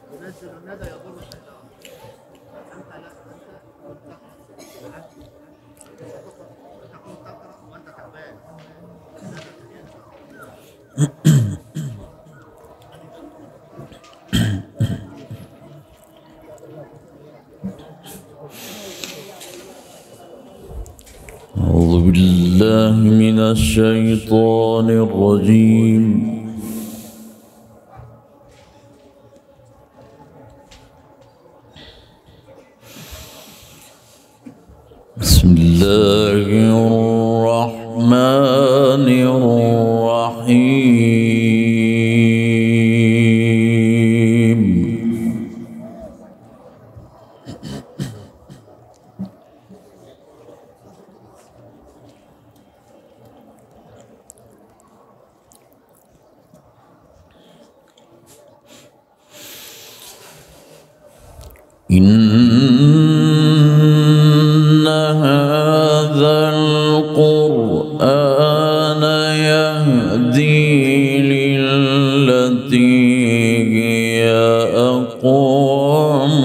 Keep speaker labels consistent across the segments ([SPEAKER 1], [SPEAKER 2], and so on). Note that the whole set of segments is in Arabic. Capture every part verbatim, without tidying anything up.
[SPEAKER 1] ينزل الندى يضر الشيطان. أنت لا أنت تقوم تقرأ وأنت تعبان.
[SPEAKER 2] أعوذ بالله من الشيطان الرجيم. بسم الله الرحمن الرحيم. إن هذا القرآن يهدي للتي هي أقوم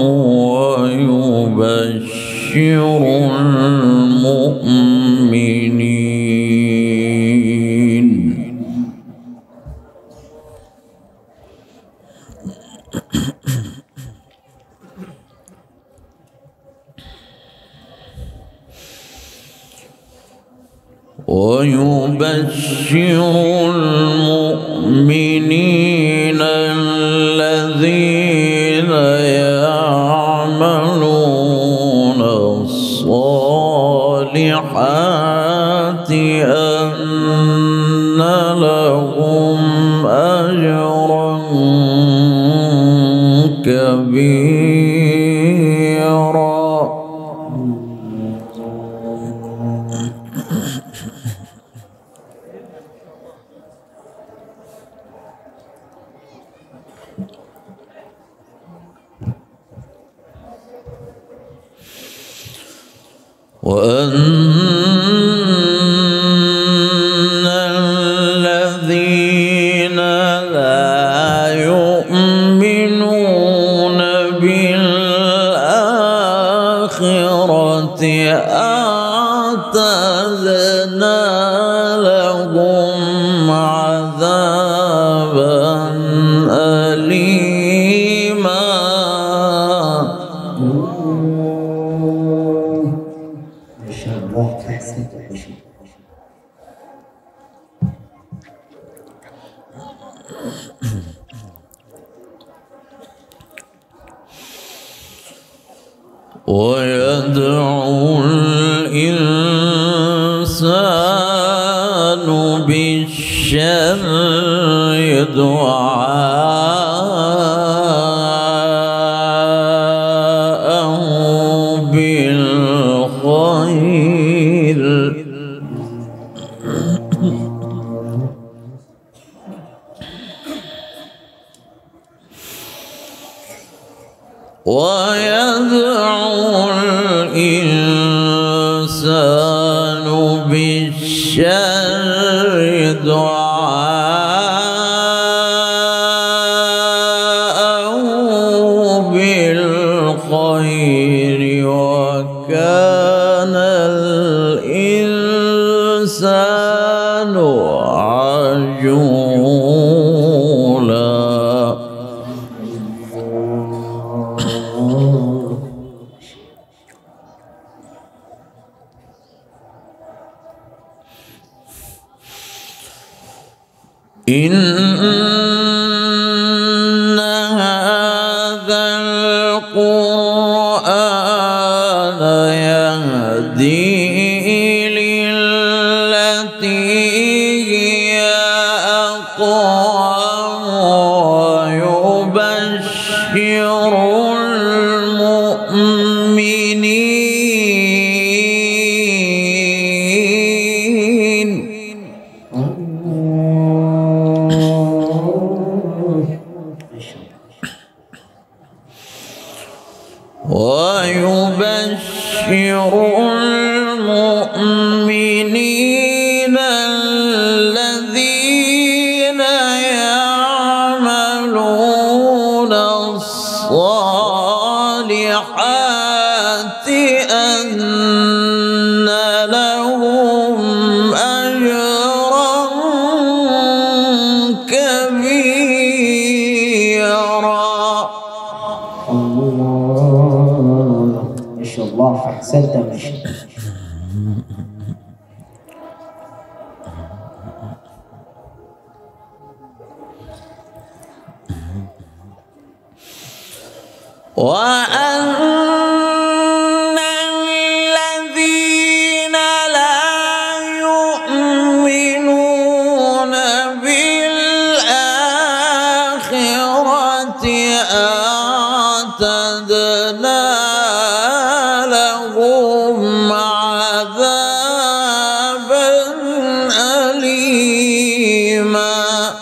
[SPEAKER 2] ويبشر المؤمنين ويبشر المؤمنين الذين يعملون الصالحات أن لهم أجرا كبيرا. وأن الذين لا يؤمنون بالآخرة أعتدنا لهم عذابا أليما. ويدعو الإنسان بالشر دعاءه بالخير. ويدعو الإنسان بالشر دعاءه بالخير وكان الإنسان عجولا. إن هذا القرآن يهدي للتي هي أقوم ويبشر المؤمنين ويبشر المؤمنين الذين يعملون الصالحات
[SPEAKER 3] أحسنت ما شاء الله.
[SPEAKER 2] وأن الذين لا يؤمنون بالآخرة أعتدنا لهم عذابا أليما.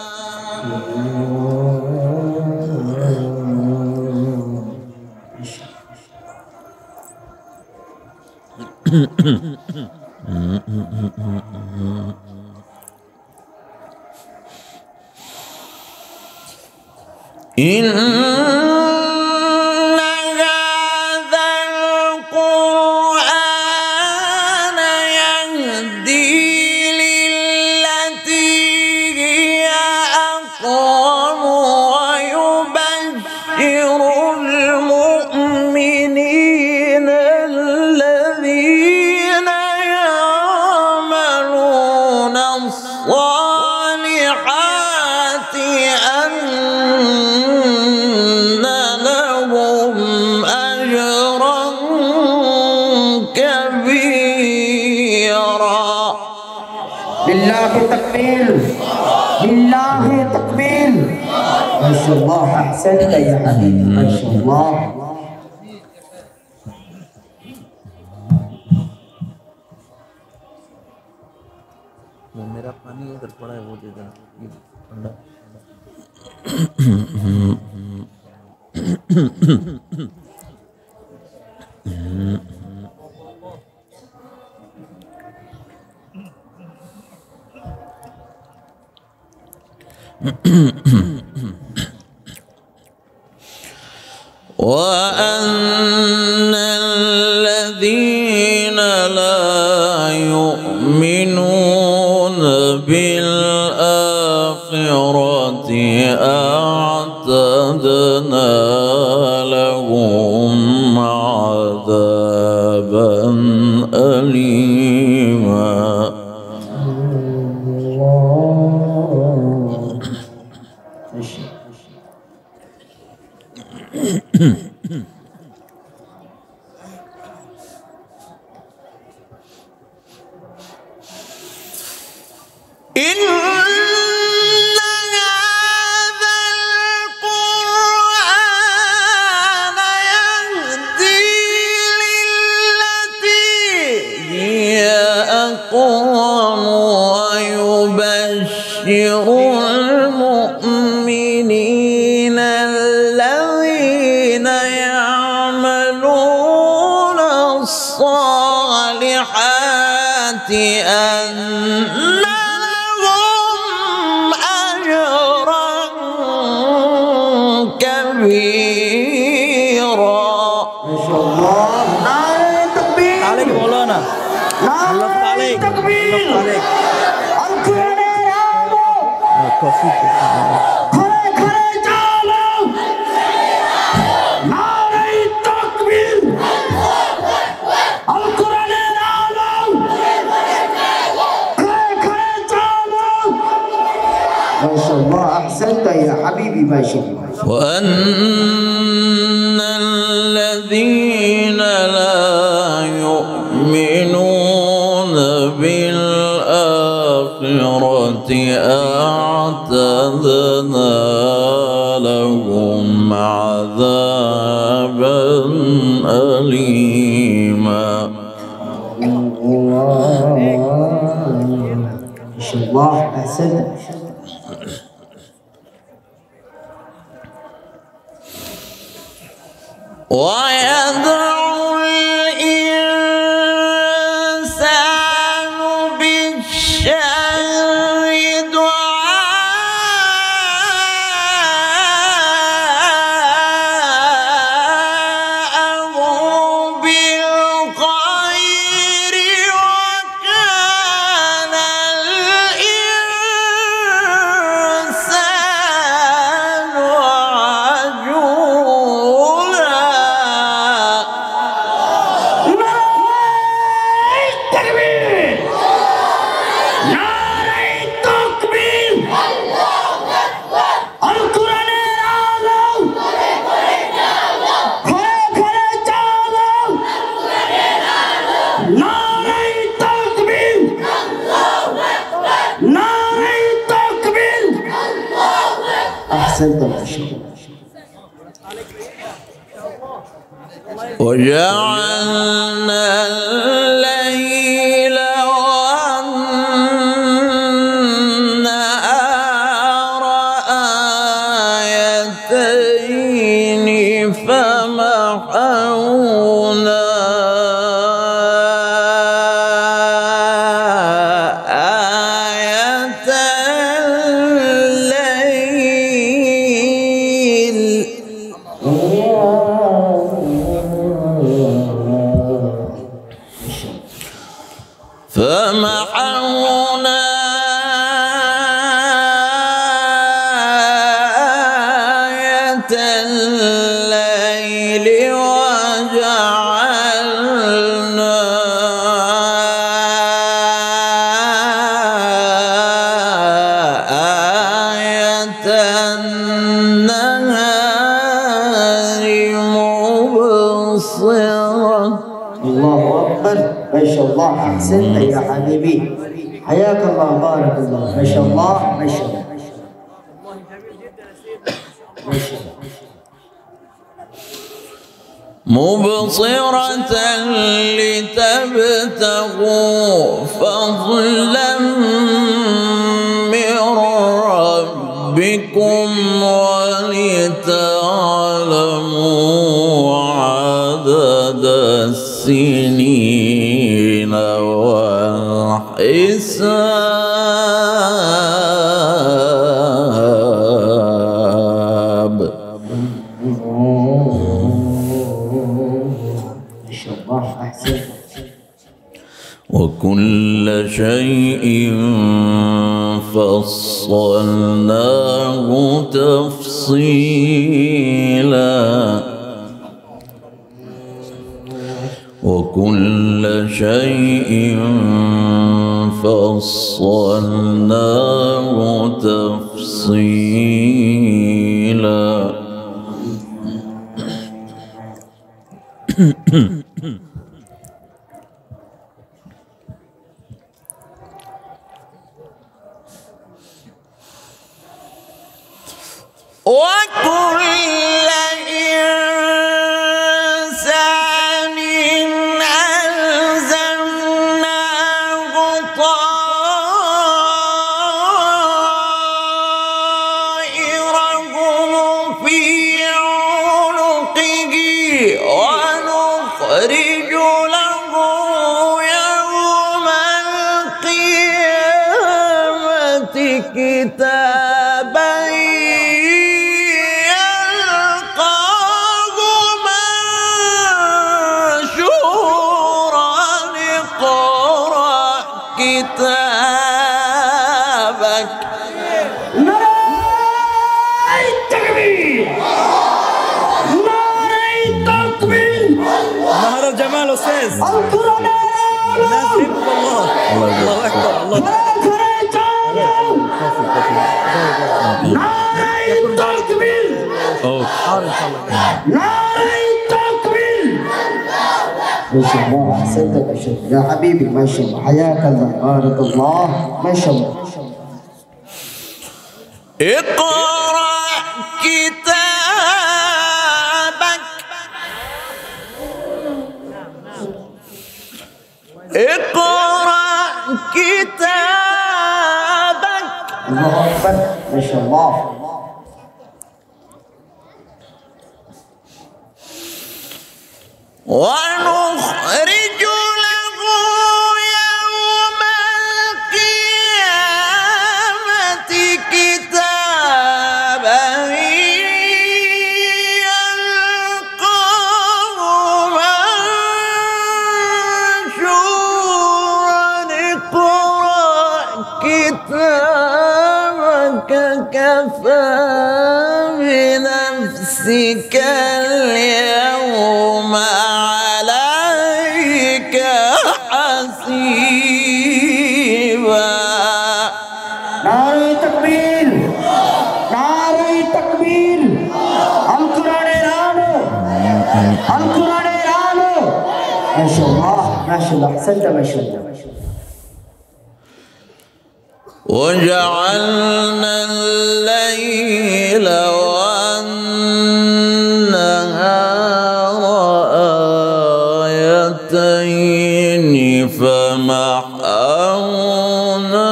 [SPEAKER 2] إن هذا القرآن يهدي للتي هي أقوم ويبشر المؤمنين الذين يعملون الصالحات أن لهم أجرا كبيرا.
[SPEAKER 3] لله تكبير، لله تكبير. ما شاء الله أحسنت يا حبيبي ما شاء الله.
[SPEAKER 4] वो मेरा पानी उधर पड़ा है वो दे देना ये ठंडा।
[SPEAKER 2] وأن الذين لا يؤمنون بالآخرة أعتدنا لهم عذابا أليما. إن هذا القرآن يهدي للتي هي أقوم ويبشر المؤمنين الذين يعملون الصالحات أن كبيرا.
[SPEAKER 3] ما شاء الله. نعرة تكبير.
[SPEAKER 4] عليك مولانا.
[SPEAKER 3] نعرة تكبير. القرآن يعلو.
[SPEAKER 4] कॉफी
[SPEAKER 3] खड़े खड़े चलो नारे तकबीर अल कुरान आलम खड़े खड़े चलो ما شاء الله احسنت يا حبيبي ما شاء الله.
[SPEAKER 2] وأن الذين لا يؤمنون بالآخرة أعتدنا لهم عذابا أليما.
[SPEAKER 3] ما شاء الله احسنت.
[SPEAKER 2] ويدعو الإنسان بالشر دعاءه بالخير وكان الإنسان عجولا.
[SPEAKER 3] أحسنت ما شاء الله.
[SPEAKER 2] وجعلنا الليل والنهار آيتين فمحونا آية الليل فمحونا آية الليل وجعلنا آية النهار مبصرة.
[SPEAKER 3] الله أكبر ما شاء الله. أحسنت يا حبيبي، حياك الله، بارك الله، ما شاء الله ما شاء الله ما شاء الله.
[SPEAKER 2] مبصرة لتبتغوا فضلا من ربكم ولتعلموا عدد السنين والحساب.
[SPEAKER 3] ما شاء الله أحسنت.
[SPEAKER 2] وكل شيء فصلناه تفصيلا وكل شيء فصلناه تفصيلا. وكل إنسان ألزمناه طائره في عنقه ونخرج له يوم القيامة كتابا كتابك.
[SPEAKER 3] نار التكبير، نار التكبير،
[SPEAKER 4] نهر الجمال أستاذ.
[SPEAKER 3] القرآن
[SPEAKER 4] الناس يحب الله. الله أكبر. الله
[SPEAKER 3] نار التكبير، نار التكبير. ما شاء الله أحسنت ما شاء الله يا حبيبي، ما شاء الله حياك الله، بارك الله، ما شاء الله.
[SPEAKER 2] اقرأ كتابك اقرأ كتابك.
[SPEAKER 3] الله أكبر ما شاء الله.
[SPEAKER 2] ونخرج له يوم القيامة كتابا يلقاه منشورا. اقرأ كتابك كفى بنفسك اليوم عليك حسيبا.
[SPEAKER 3] نار التكبير، نار التكبير، القرآن رانو، القرآن رانو. ما شاء الله ما شاء الله أحسنت ما شاء الله.
[SPEAKER 2] وجعلنا الليل والنهار آيتين فمحونا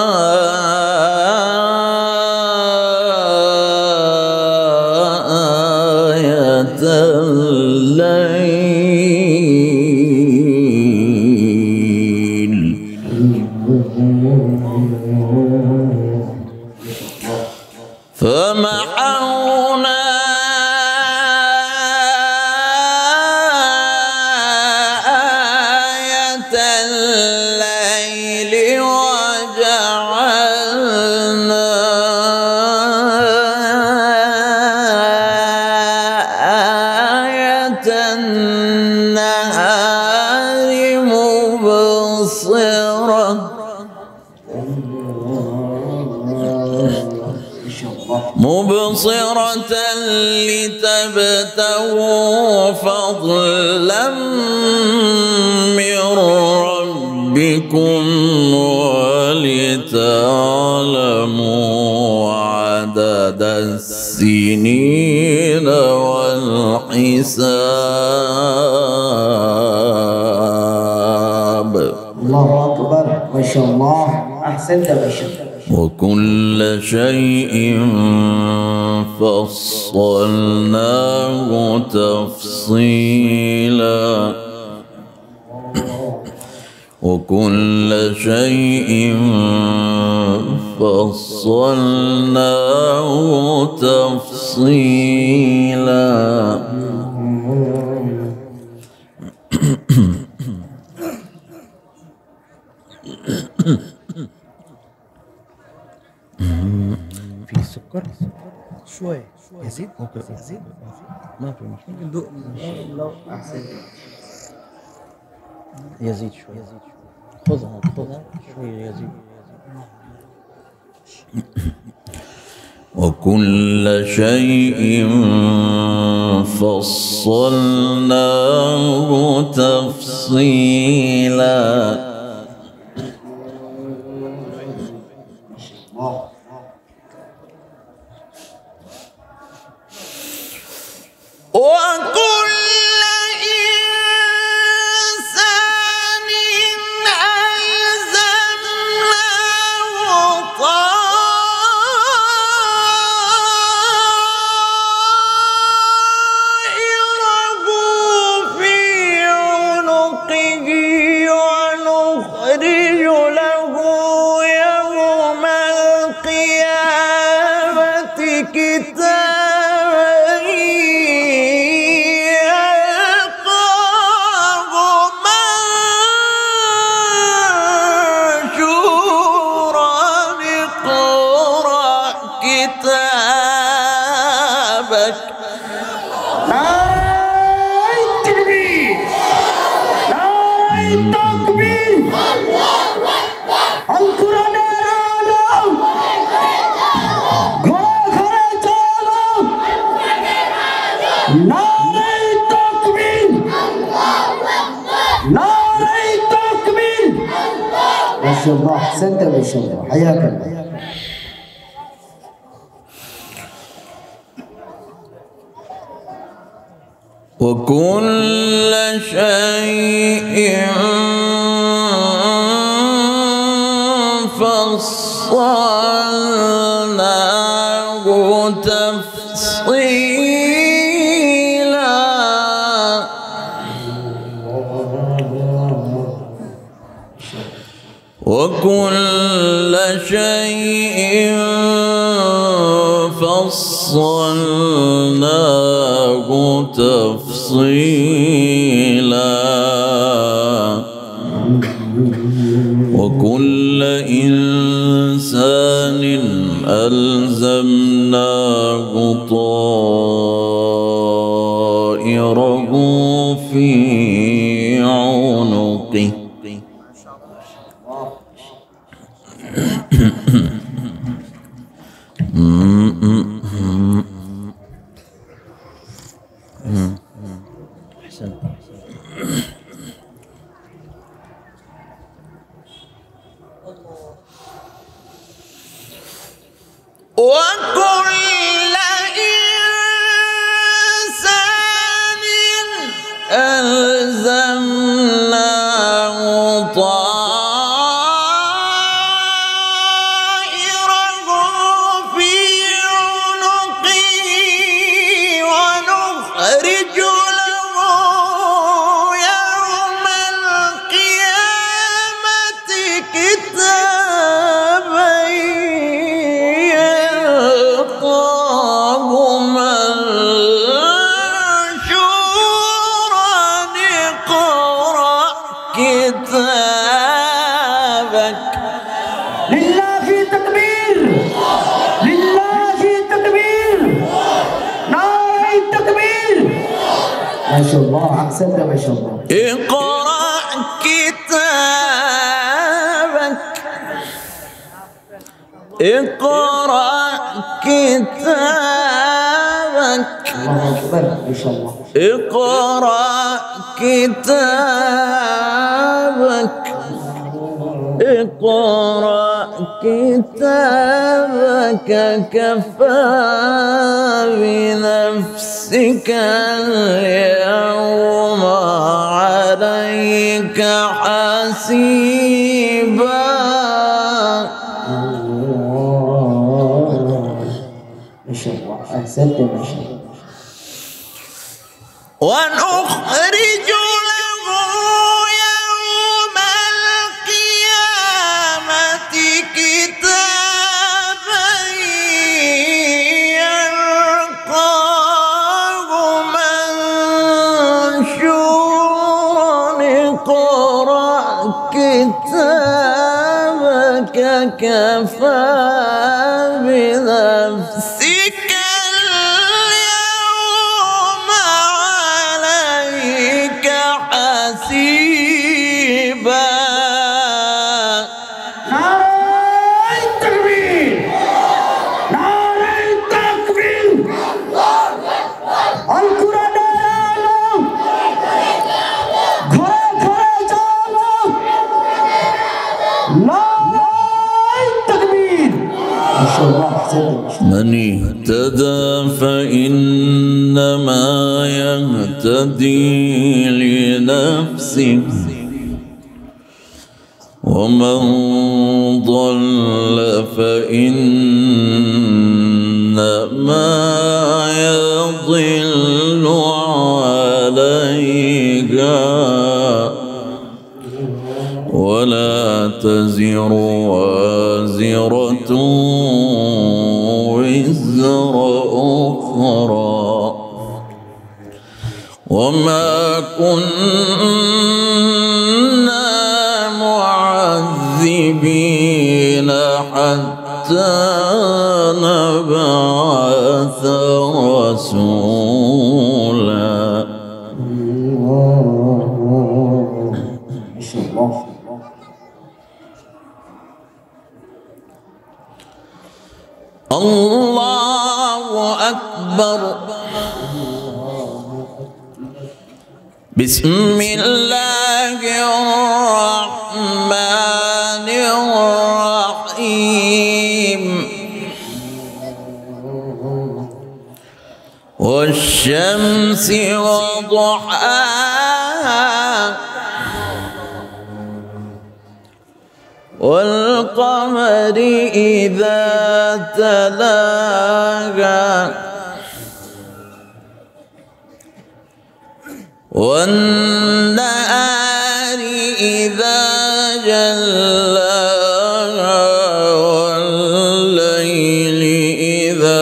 [SPEAKER 2] آية الليل فمحونا آية الليل وجعلنا آية النهار مبصرة مبصرة لتبتغوا فضلا من ربكم ولتعلموا عدد السنين والحساب.
[SPEAKER 3] الله أكبر ما شاء الله أحسنت ما شاء الله.
[SPEAKER 2] وكل شيء فصلناه تفصيلا وكل شيء فصلناه تفصيلا.
[SPEAKER 4] في سكر شوية يزيد ممكن يزيد ما في مشكلة ندوق
[SPEAKER 3] لو أحسنت
[SPEAKER 4] يزيد شوي يزيد شوي خذها خذها شوية يزيد
[SPEAKER 2] وكل شيء فصلناه تفصيلا. وكل إنسان ألزمناه طائره في عنقه ونخرج له يوم القيامة كتابا يلقاه منشورا اقرأ كتابك.
[SPEAKER 3] ما شاء الله أحسنت ما شاء الله حياك الله.
[SPEAKER 2] وكل شيء فصلناه تفصيلا. وكل شيء فصلناه تفصيلا. وكل إنسان ألزمناه طائره في عنقه وكل
[SPEAKER 3] لله تكبير لله تكبير نعرة التكبير ما شاء الله أحسنت ما شاء الله
[SPEAKER 2] اقرأ كتابك اقرأ كتابك
[SPEAKER 3] الله أكبر ما شاء الله
[SPEAKER 2] اقرأ كتابك اقرأ كتابك كفى بنفسك اليوم عليك حسيبا
[SPEAKER 3] ما شاء الله أحسنت ما شاء الله
[SPEAKER 2] ونخرج له يوم القيامة كتابا يلقاه منشورا اقرأ كتابك كفى بنفسك اليوم عليك حسيبا
[SPEAKER 3] نعرة التكبير نعرة التكبير القرآن يعلم ঘরে ঘরে চলো نعرة التكبير ما شاء الله أحسنت
[SPEAKER 2] من اهتدى فإنما يهتدي لنفسه ومن ضل فإنما يضل عليها ولا تزر وازرة وزر أخرى وما كنا معذبين حتى نبعث رسولا
[SPEAKER 3] ما شاء الله
[SPEAKER 2] الله أكبر بسم الله الرحمن الرحيم والشمس وضحاها والقمر إذا تلاها والنهار إذا جلاها والليل إذا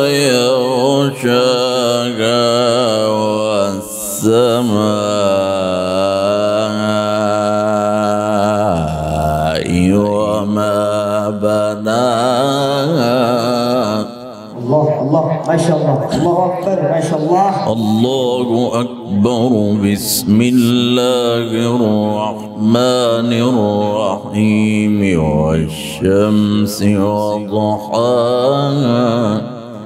[SPEAKER 2] يغشاها والسماء وما بناها
[SPEAKER 3] الله الله ما شاء الله الله أكبر ما شاء الله
[SPEAKER 2] الله أكبر بسم الله الرحمن الرحيم والشمس وضحاها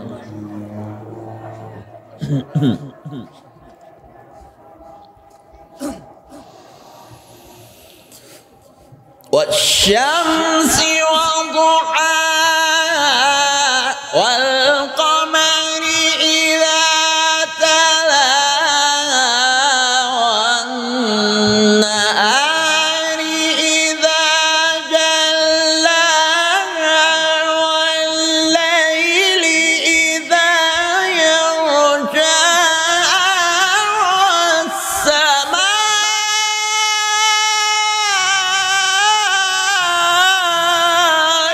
[SPEAKER 2] والشمس وضحاها والقمر إذا تلاها والنهار إذا جلاها والليل إذا يغشاها والسماء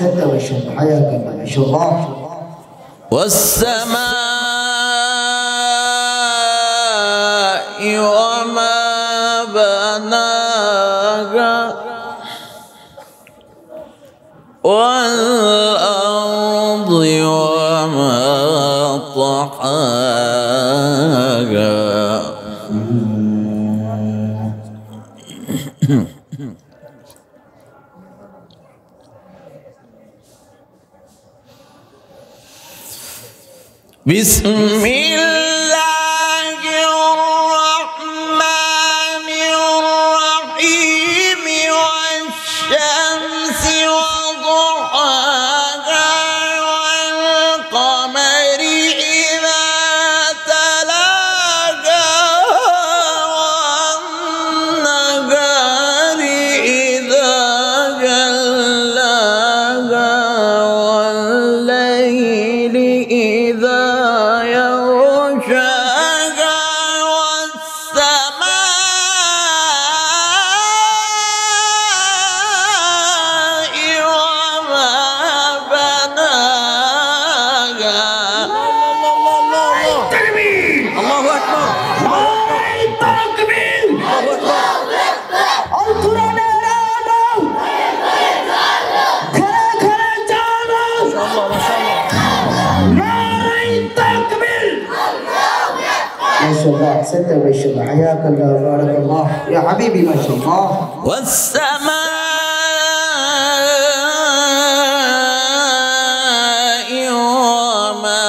[SPEAKER 3] أحسنت ما شاء الله حياك الله ما شاء الله.
[SPEAKER 2] والسماء وما بناها والأرض وما طحاها. بسم الله الرحمن الرحيم والشمس وضحاها والقمر إذا تلاها والنهار إذا جلاها والليل إذا
[SPEAKER 3] ما شاء الله أحسنت ما شاء الله حياك الله بارك الله يا حبيبي ما شاء الله.
[SPEAKER 2] والسماء وما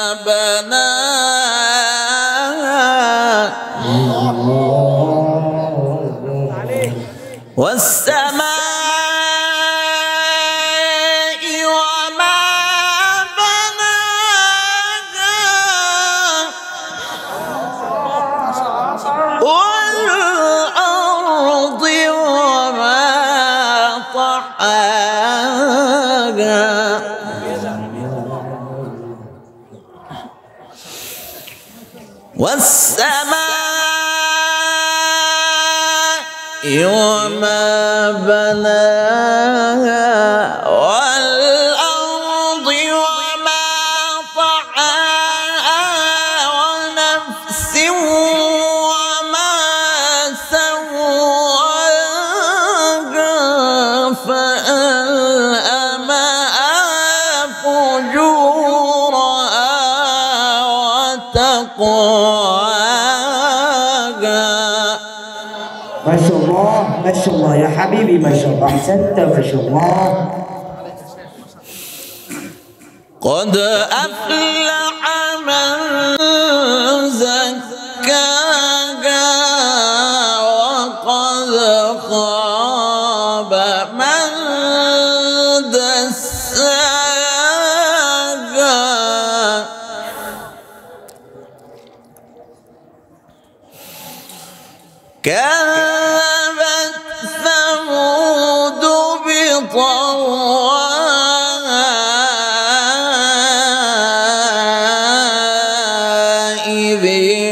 [SPEAKER 2] بناها والسماء والأرض وما طحاها والسماء وما بناها والأرض وما طحاها ونفس فألهمها فجورها وتقواها.
[SPEAKER 3] ما شاء الله ما شاء الله يا حبيبي ما شاء الله أحسنت ما شاء الله.
[SPEAKER 2] قد أفلح من زكاها وقد خاب من دساها. كذبت ثمود بطغواها إذ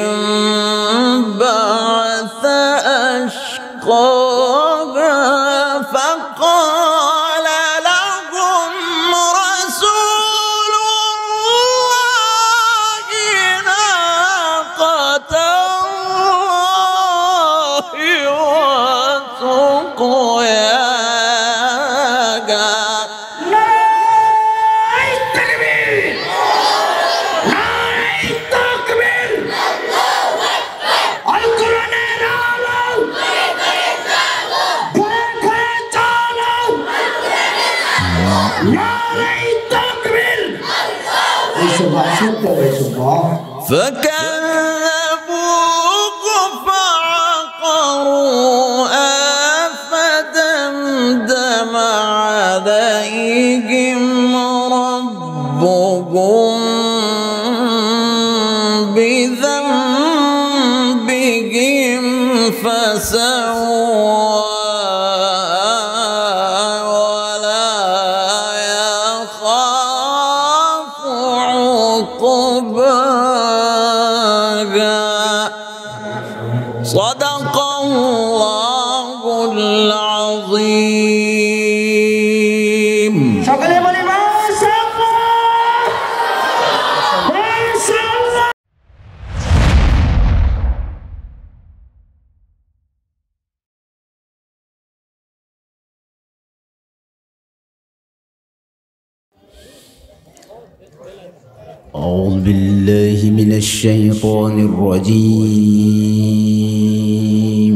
[SPEAKER 2] انبعث أشقاها فقال لهم رسول الله ناقة الله وسقياها. فكذبوه فعقروها فدمدم عليهم ربهم بذنبهم فسواها ولا يخاف عقباها. صدق الله العظيم.
[SPEAKER 5] أعوذ بالله من الشيطان الرجيم.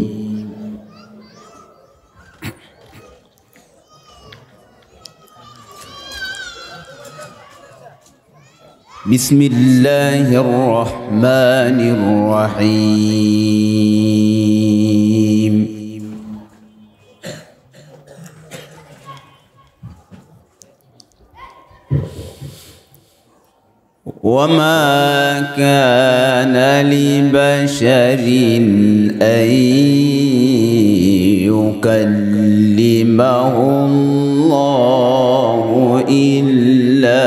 [SPEAKER 5] بسم الله الرحمن الرحيم. وما كان لبشر أن يكلمه الله إلا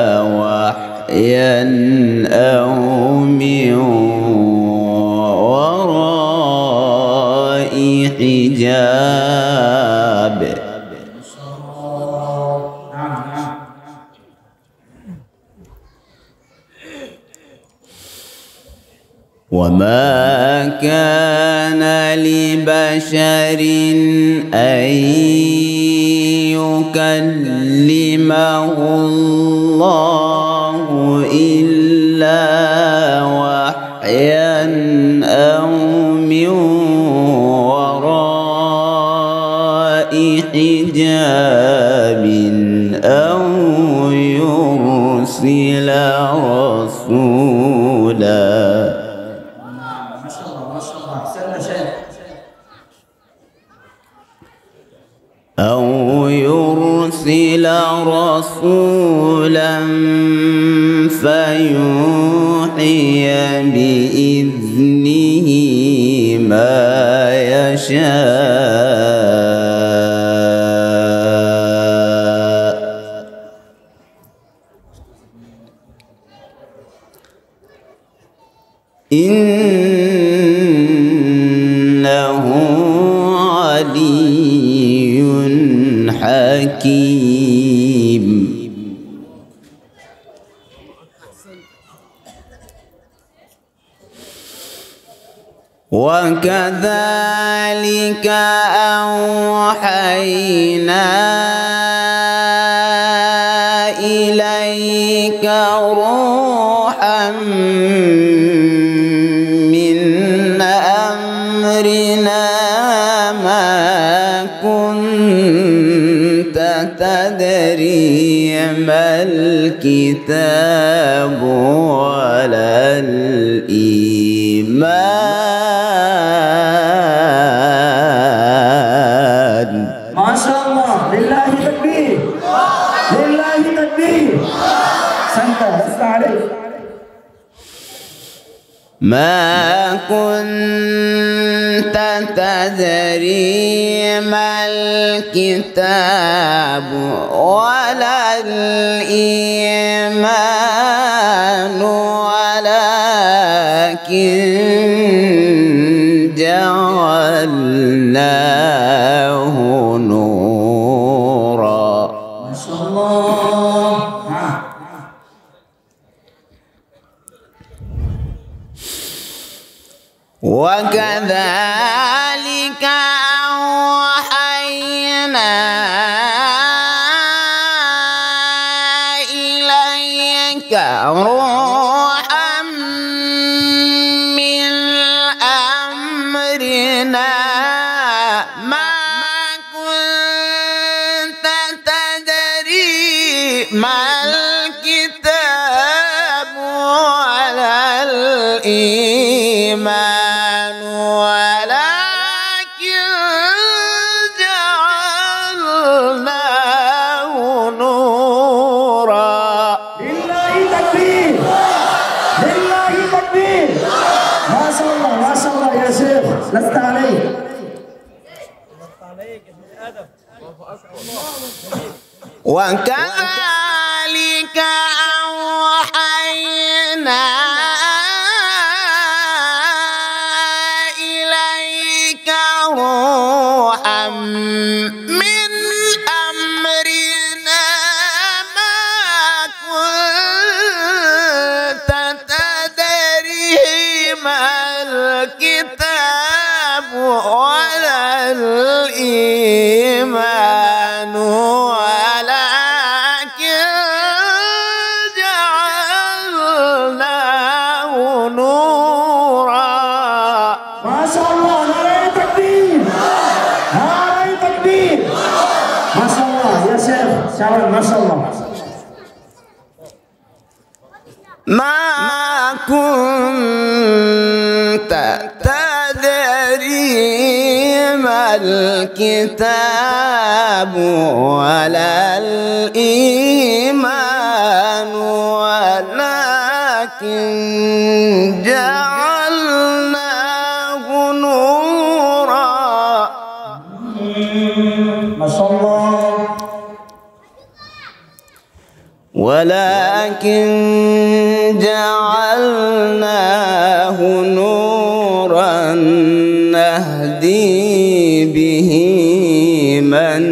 [SPEAKER 5] وحيا أو من وراء حجاب. وما كان لبشر أن يكلمه الله إلا وحيا أو من وراء حجاب أو يرسل رسولا أو يرسل رسولا فيوحي بإذنه ما يشاء. إنه علي حكيم. وكذلك أوحينا إليك روحا من أمرنا ما كنت تدري ما الكتاب ولا الإيمان.
[SPEAKER 3] ما شاء الله. لله تكبير. لله تكبير. سنت لست عليك.
[SPEAKER 5] ما كنت تدري ما الكتاب ولا الإيمان ولكن جعلناه نورا.
[SPEAKER 3] ما شاء الله.
[SPEAKER 5] وكذلك أوحينا إليك روحا من أمرنا ما كنت تدري ما الكتاب ولا الإيمان ولكن جعلناه نورا.
[SPEAKER 3] لله تكبير. لله تكبير. ما شاء الله ما شاء الله يا شيخ لست عليك.
[SPEAKER 5] وكذلك أوحينا إليك روحا من أمرنا ما كنت تدري ما الكتاب ولا الإيمان ولكن
[SPEAKER 3] Salam, Masya Allah.
[SPEAKER 5] ما كنت تدري ما الكتاب ولا الإيمان ولكن جعلناه نورا.
[SPEAKER 3] Masya Allah.
[SPEAKER 5] ولكن جعلناه نورا نهدي به من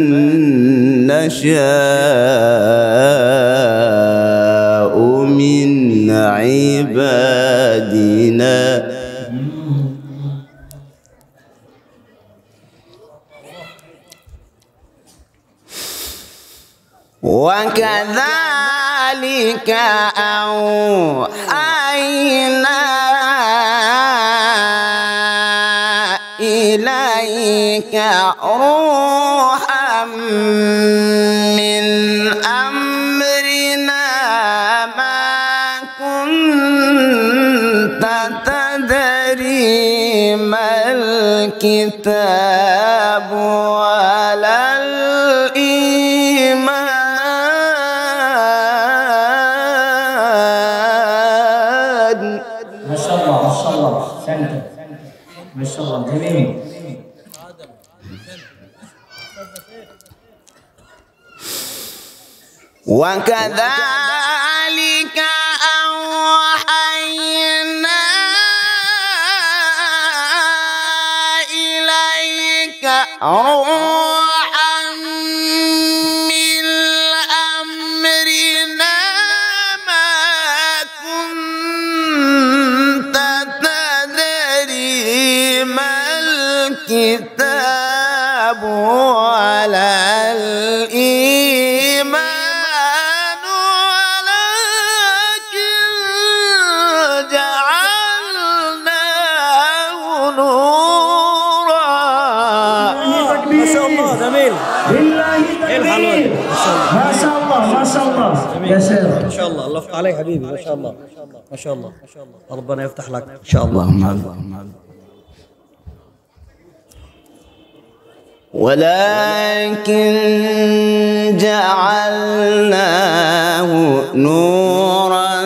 [SPEAKER 5] نشاء من عبادنا. وكذلك أوحينا إليك روحا من أمرنا ما كنت تدري ما الكتاب ولا الإيمان.
[SPEAKER 3] Masya Allah, Masya Allah. Santai. Masya Allah. Jamil.
[SPEAKER 5] وكذلك أوحينا إليك روحا من أمرنا ما كنت تدري ما الكتاب ولا الإيمان
[SPEAKER 3] Masya Allah, Masya Allah. Ya Syekh.
[SPEAKER 4] ما شاء الله الله يفتح عليك حبيبي ما شاء الله ما شاء الله ربنا يفتح لك ان شاء الله.
[SPEAKER 5] ولكن جعلناه نورا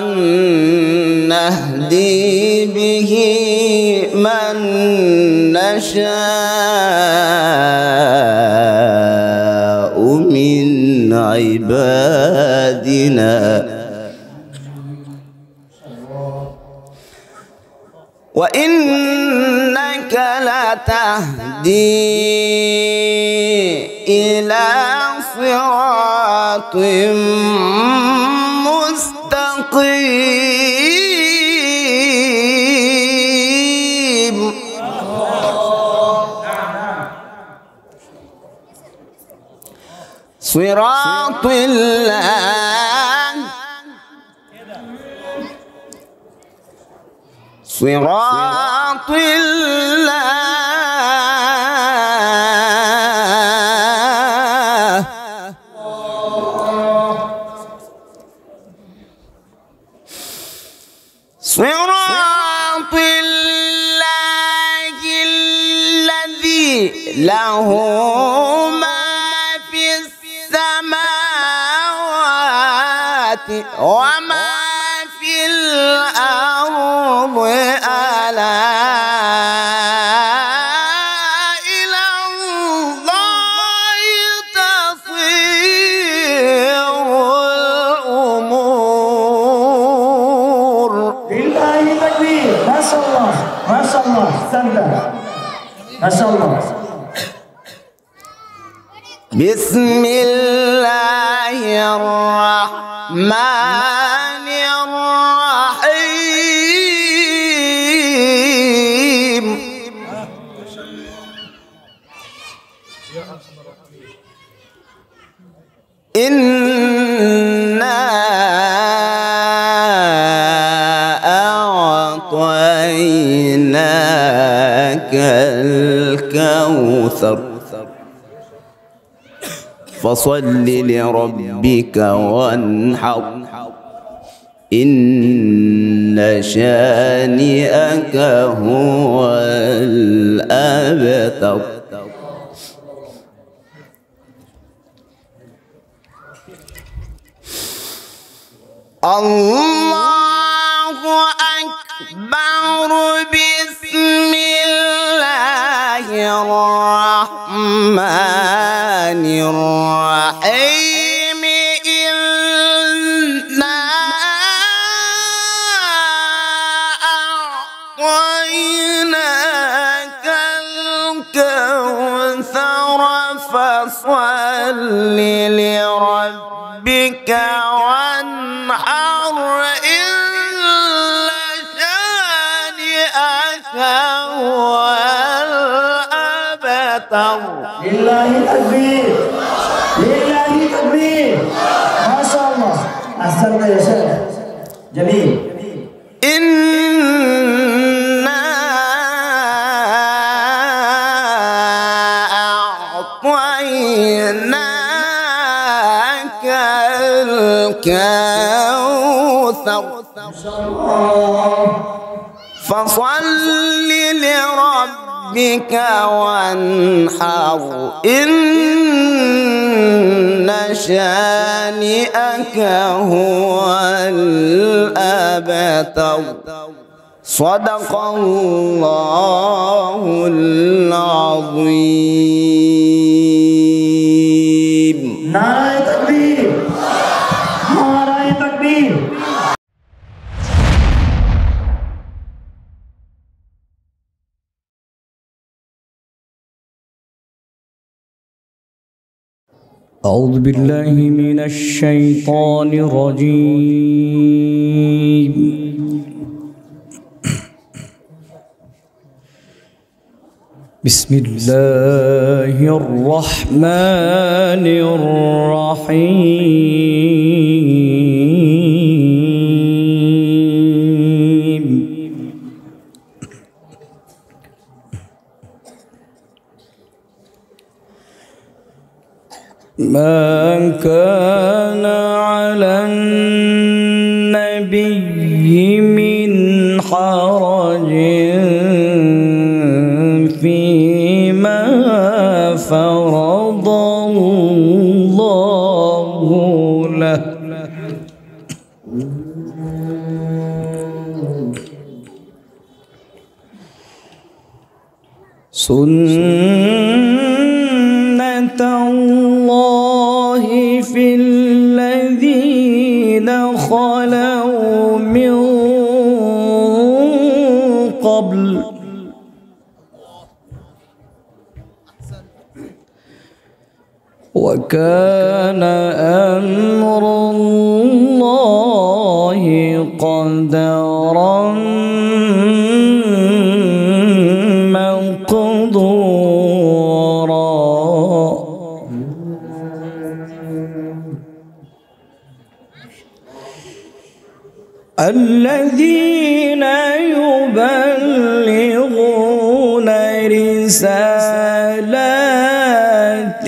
[SPEAKER 5] نهدي به من نشاء من عبادنا. وإنك لتهدي إلى صراط مستقيم. صراط الله صراط الله صراط الله الذي له ما في السماوات وما في الأرض. ألا إلى الله تصير الأمور.
[SPEAKER 3] Lillahi takbir. Masya Allah, Masya Allah. Santai. Masya Allah.
[SPEAKER 5] بسم الله الرحمن الرحيم. إنا أعطيناك الكوثر فصل لربك وانحر إن شانئك هو الأبتر. الله أكبر. بسم الله الرحمن الرحيم. إنا أعطيناك الكوثر فصل لربك وانحر إن شانئك هو الأبتر.
[SPEAKER 3] لله التكبير، لله التكبير. ما شاء الله، أحسنت يا شيخ، جميل.
[SPEAKER 5] إنا أعطيناك الكوثر فصل لربك وانحر إن شانئك هو الأبتر. صدق الله العظيم.
[SPEAKER 3] नाराए तकबीर, नाराए तकबीर।
[SPEAKER 4] أعوذ بالله من الشيطان الرجيم. بسم الله الرحمن الرحيم. ما كان على النبي من حرج فيما فرض الله له سنة الله في الذين خلوا من قبل وكان أمر الله قدرا مقدورا. الذين يبلغون رسالات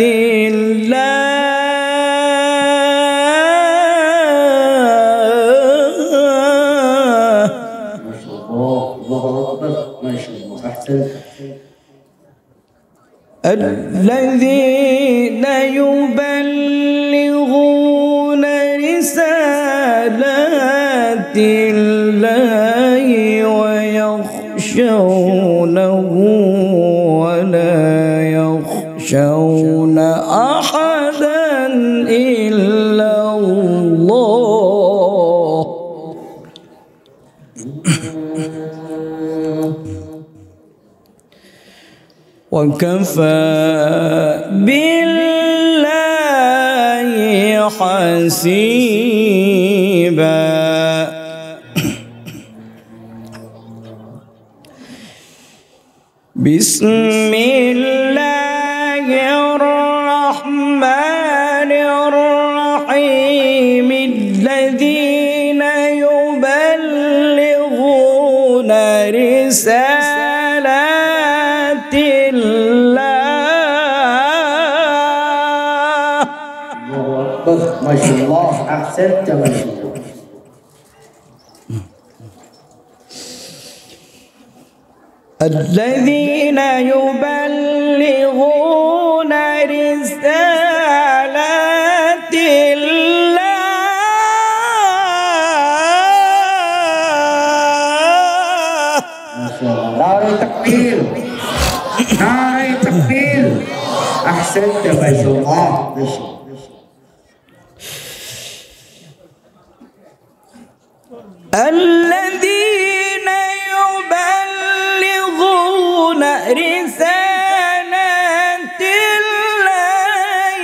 [SPEAKER 4] الذين يبلغون رسالات الله ويخشونه ولا يخشون أحدا إلا الله. وكفى بالله حسيبا. بسم الله الرحمن الرحيم. الذين يبلغون رسالات الله
[SPEAKER 3] أحسنت ما شاء الله.
[SPEAKER 2] الذين يبلغون رسالات الله
[SPEAKER 3] ما شاء الله. نعرة تكبير، نعرة تكبير. أحسنت ما شاء الله. ما شاء الله.
[SPEAKER 2] الذين يبلغون رسالات الله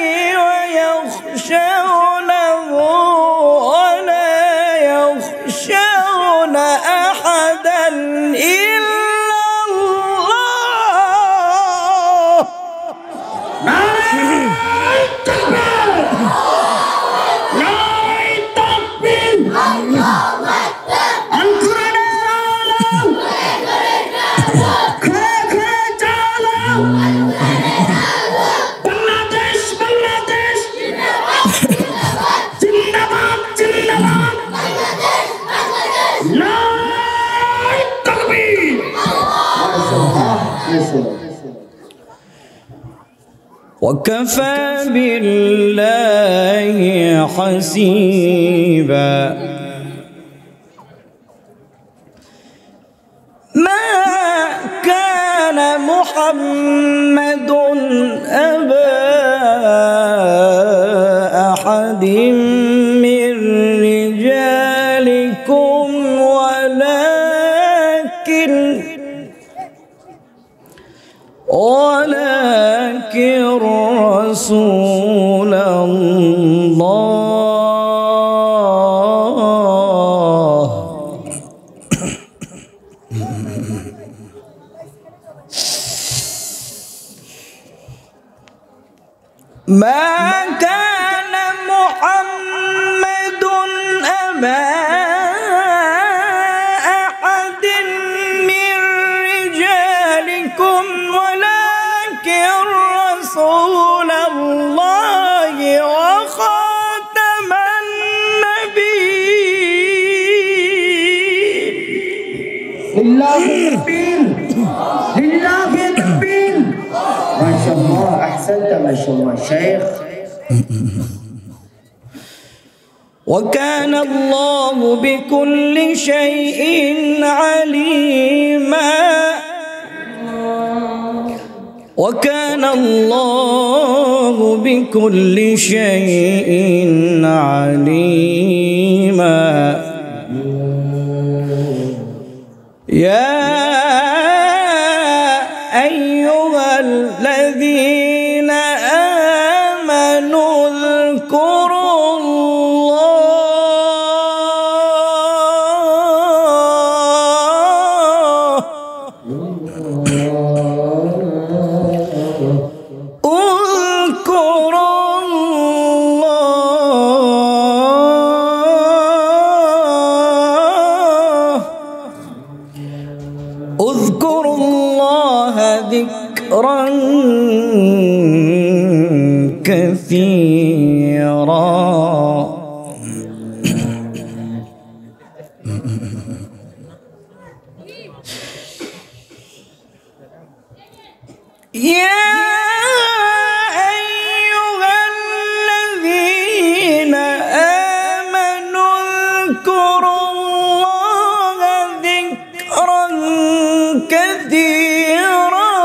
[SPEAKER 2] ويخشونه ولا يخشون أحدا إلا الله. وكفى بالله حسيبا. ما كان محمد أبا أحد من رجالكم ولكن ولكن رسول الله. ما كان محمد أبا أحد من رجالكم ولكن رسول الله وخاتم النبيين.
[SPEAKER 3] لله تكبير، لله تكبير. ما شاء الله. أحسنت ما شاء الله شيخ.
[SPEAKER 2] وكان الله بكل شيء عليما. وكان الله بكل شيء عليما. يا أيها الذين آمنوا اذكروا الله اذكروا الله اذكروا الله ذكرا كثيرا. يا أيها الذين آمنوا اذكروا الله ذكرا كثيرا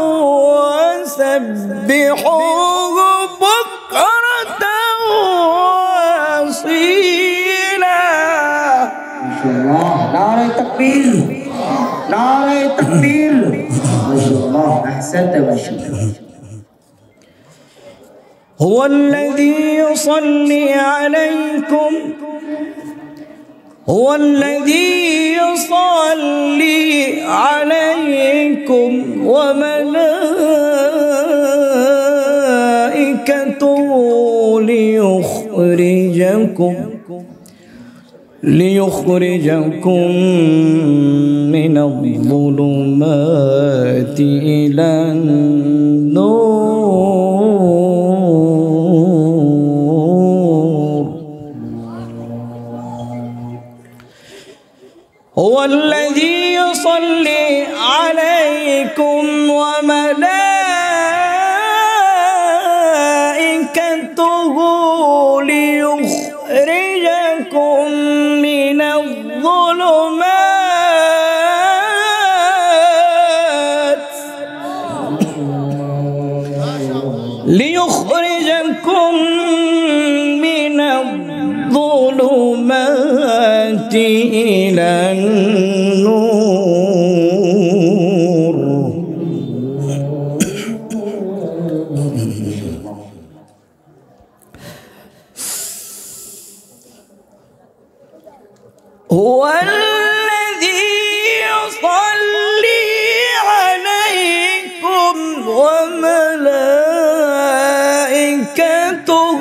[SPEAKER 2] وسبحوه بكرة وأصيلا.
[SPEAKER 3] ما شاء الله. نعرة تكبير، نعرة تكبير. ما شاء الله. أحسنت ما شاء الله.
[SPEAKER 2] هو الذي يصلي عليكم هو الذي يصلي عليكم وملائكته ليخرجكم ليخرجكم من الظلمات إلى النور. هو الذي يصلي عليكم وملائكته ليخرجكم من الظلمات ليخرجكم من الظلمات إلى النور. هو الذي يصلي عليكم وملائكته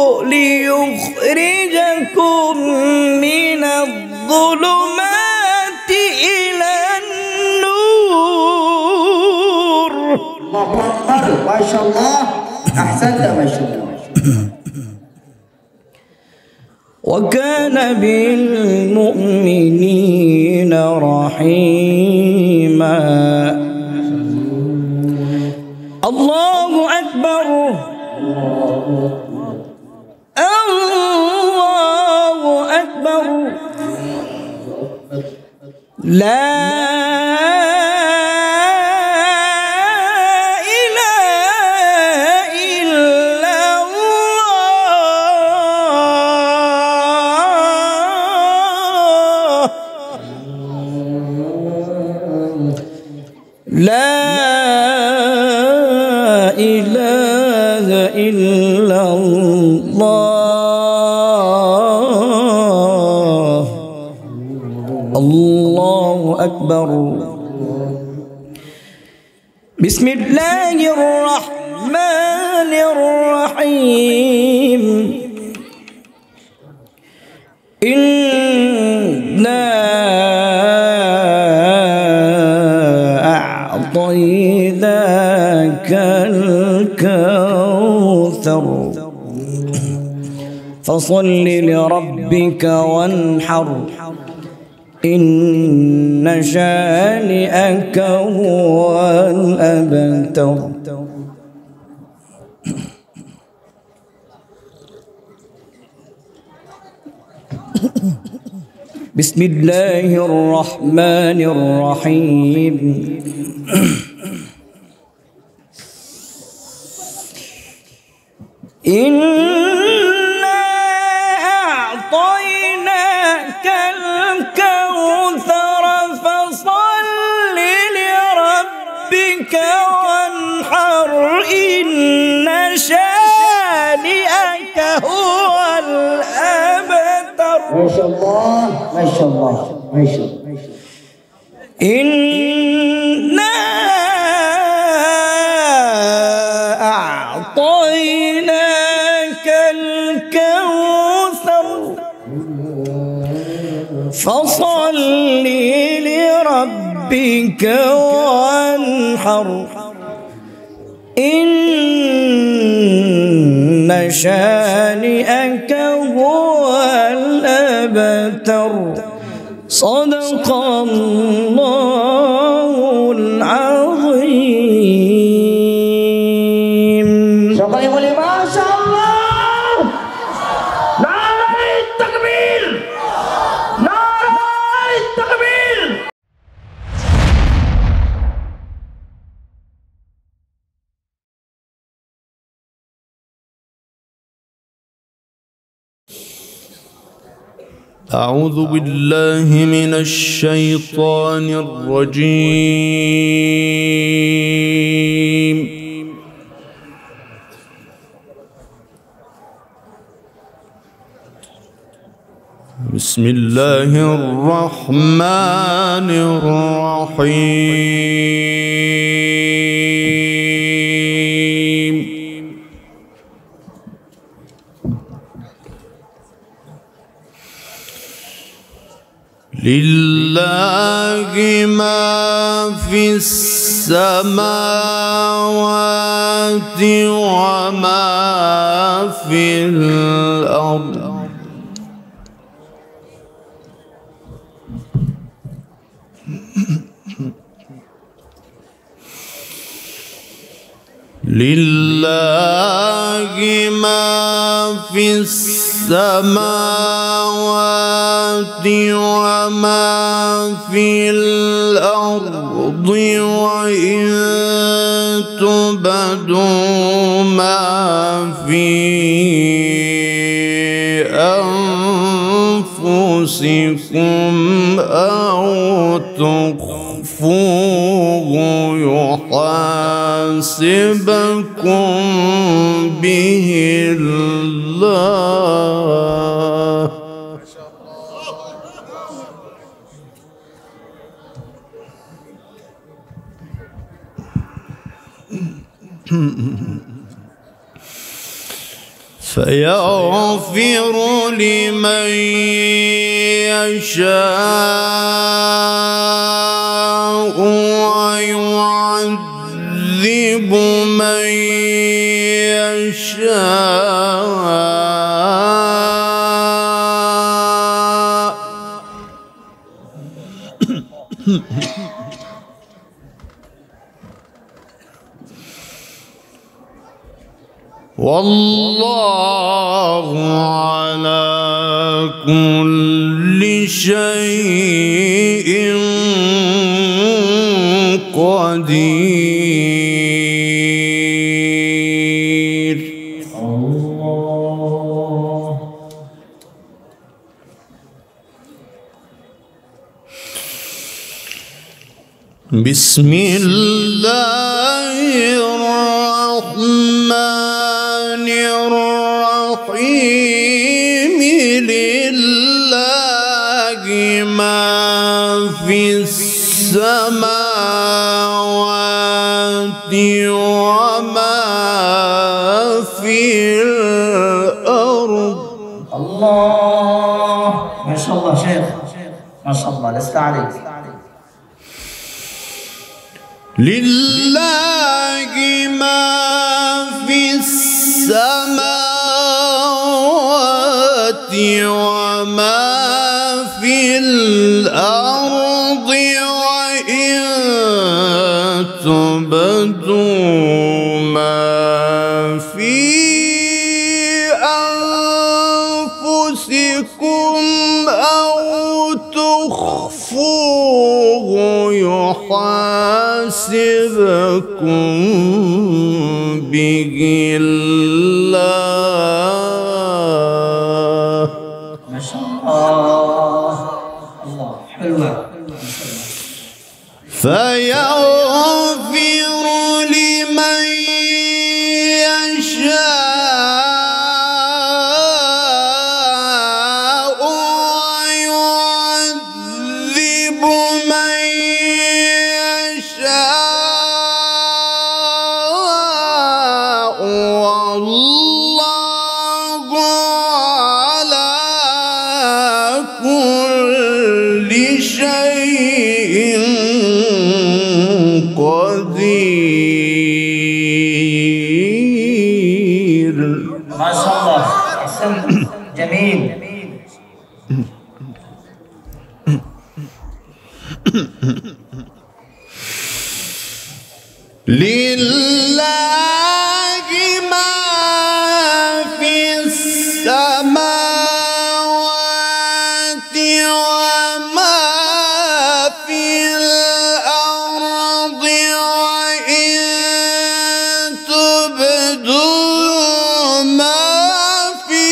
[SPEAKER 2] ليخرجكم من الظلمات إلى النور.
[SPEAKER 3] الله أكبر ما شاء الله أحسنت ما شاء الله.
[SPEAKER 2] وكان بالمؤمنين رحيما. الله أكبر الله أكبر لا لا إله إلا الله. الله أكبر. بسم الله الرحمن الرحيم. إنا أعطيناك الكوثر فصل لربك وانحر إن شانئك هو الأبتر. بسم الله الرحمن الرحيم. إنا أعطيناك الكوثر فصل لربك وانحر إن شانئك هو الأبتر.
[SPEAKER 3] ما شاء الله ما شاء الله ما شاء الله.
[SPEAKER 2] إنا أعطيناك الكوثر فصل لربك وانحر إن شانئك هو الأبتر. صدق الله العظيم.
[SPEAKER 3] شكرا لله ما شاء الله.
[SPEAKER 1] نعرة التكبير نعرة التكبير.
[SPEAKER 6] أعوذ بالله من الشيطان الرجيم. بسم الله الرحمن الرحيم. لله ما في السماوات وما في الأرض لله ما في السماوات وما في الأرض وإن تبدوا ما في أنفسكم أو تخفوه يحاسبكم به الله. فيغفر لمن يشاء ويعذب من يشاء. والله على كل شيء قدير. الله. بسم الله الرحمن الرحيم. لله ما في السماوات وما في الأرض.
[SPEAKER 3] الله ما شاء الله شيخ، ما شاء الله لست عليك.
[SPEAKER 6] لله ما في السماوات وما في الأرض وإن تبدوا ما في أنفسكم أو تخفوه يحاسبكم به الله.
[SPEAKER 3] ما شاء الله. الله حلوة.
[SPEAKER 6] فيغفر لمن يشاء ويعذب من يشاء. والله على كل شيء قدير.
[SPEAKER 3] ما شاء الله أحسنت. جميل.
[SPEAKER 6] لله ما في السماوات وما في الأرض وإن تبدوا ما في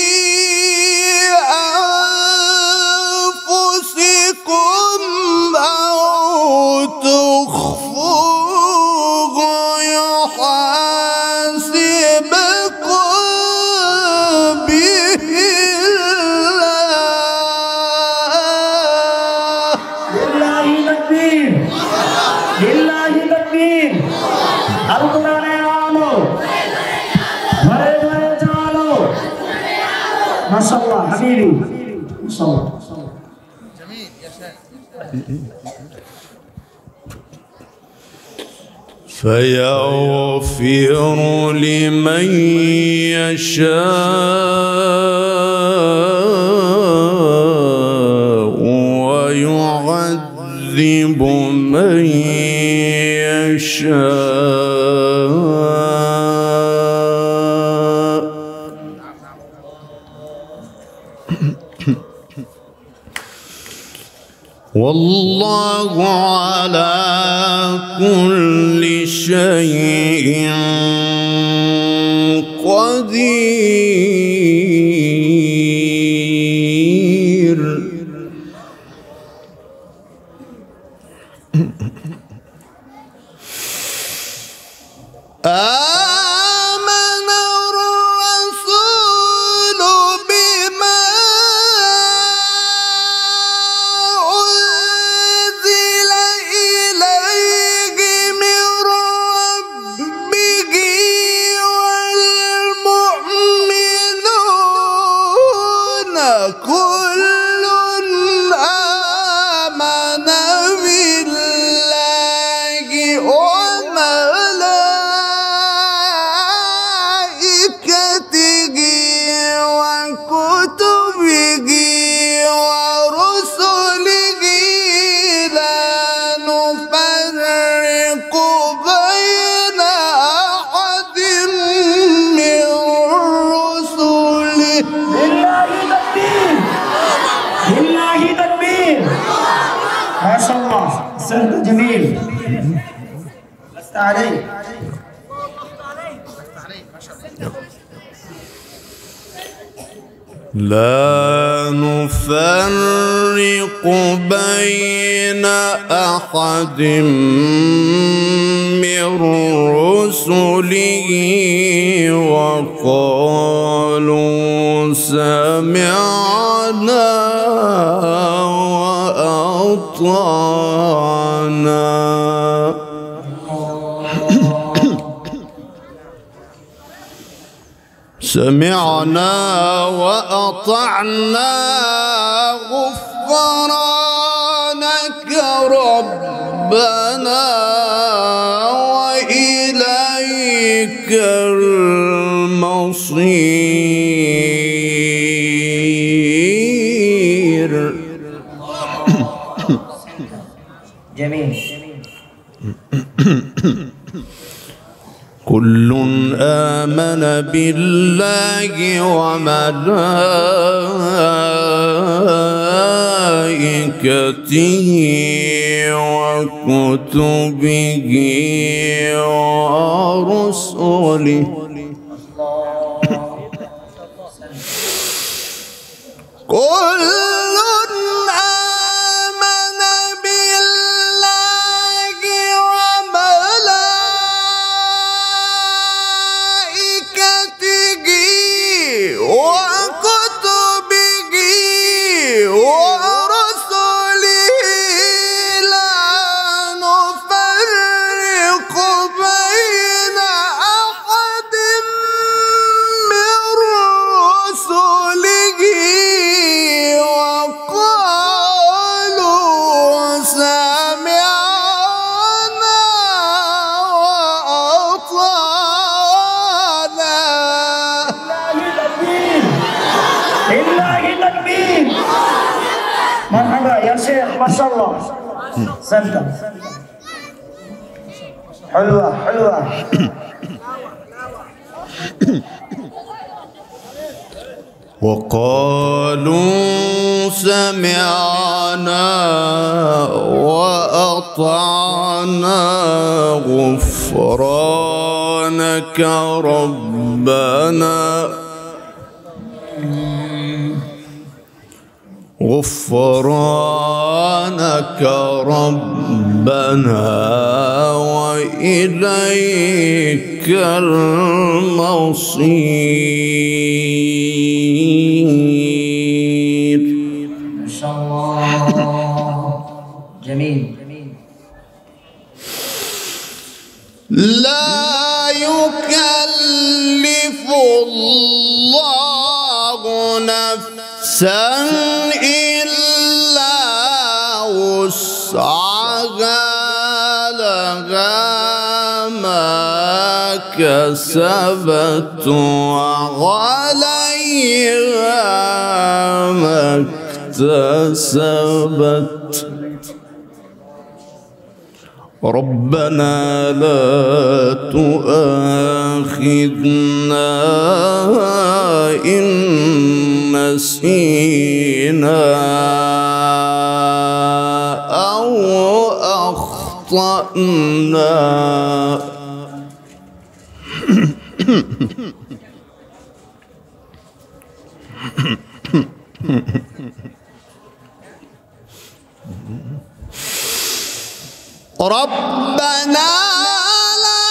[SPEAKER 6] أنفسكم أو تخفوه يحاسبكم به الله.
[SPEAKER 1] لله تكبير، لله تكبير. القرآن आलो, भरे भरे चालो. ما شاء الله حبيبي، ما شاء الله.
[SPEAKER 6] فيغفر لمن يشاء ويعذب من يشاء. والله على كل شيء قدير. آمن الرسول بما أنزل إليه من ربه والمؤمنون كل آمن بالله وملائكته وكتبه ورسله لا نفرق بين أحد من رسله.
[SPEAKER 1] لله تكبير، لله تكبير. ما شاء الله، سهل جميل. لست عليك.
[SPEAKER 6] لا نفرق بين أحد من رسله وقالوا سمعنا وأطعنا. سمعنا وأطعنا غفرانك ربنا وإليك المصير.
[SPEAKER 1] جميل.
[SPEAKER 6] كل آمن بالله وملائكته وكتبه ورسله كل
[SPEAKER 1] مرحبا يا شيخ، ما شاء الله. سنتم حلوة حلوة.
[SPEAKER 6] وقالوا سمعنا وأطعنا غفرانك ربنا غفرانك ربنا وإليك المصير.
[SPEAKER 1] ما شاء الله. جميل.
[SPEAKER 6] لا يكلف الله نفسا إلا وسعها لها ما كسبت وعليها ما اكتسبت. ربنا لا تؤاخذنا إن نسينا أخطأنا ربنا لا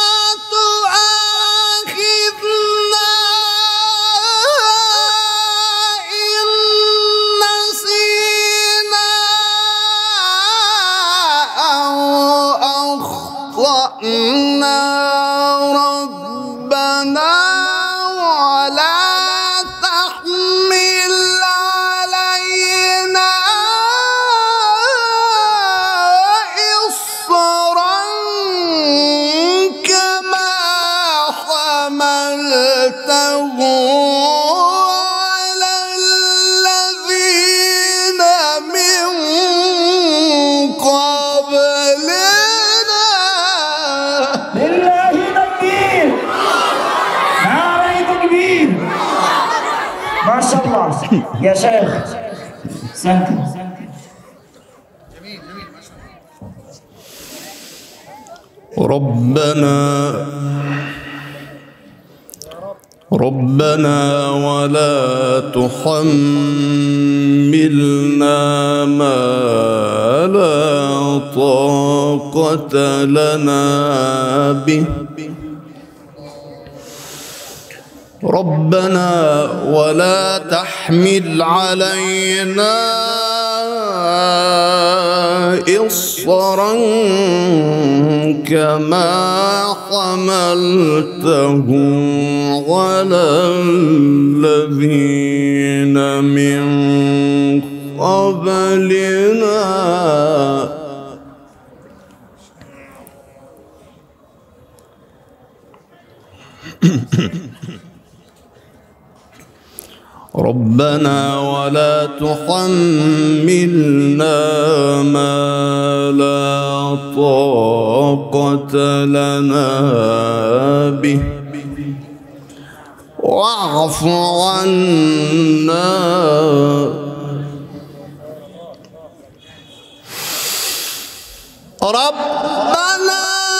[SPEAKER 6] تؤاخذنا إن نسينا أو أخطأنا ربنا ولا تحمل علينا إصرا كما حملته على الذين من قبلنا.
[SPEAKER 1] لله تكبير، نعرة تكبير. ما شاء الله يا شيخ. سنتي
[SPEAKER 6] ربنا ربنا ولا تحملنا ما لا طاقة لنا به ربنا ولا تحمل علينا إصرا كما حملته على الذين من قبلنا. ربنا ولا تحملنا ما لا طاقة لنا به واعف عنا ربنا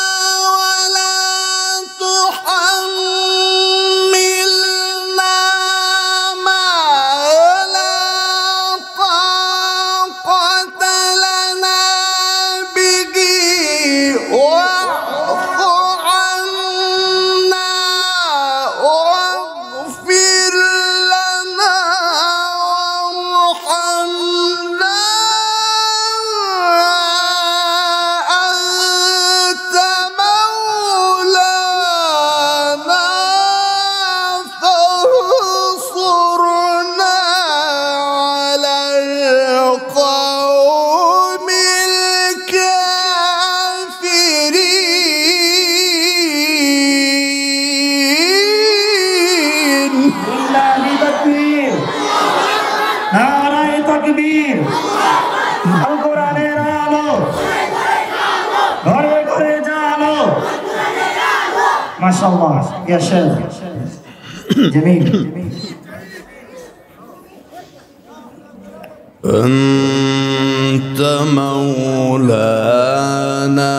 [SPEAKER 1] ما شاء الله يا شيخ. جميل.
[SPEAKER 6] أنت مولانا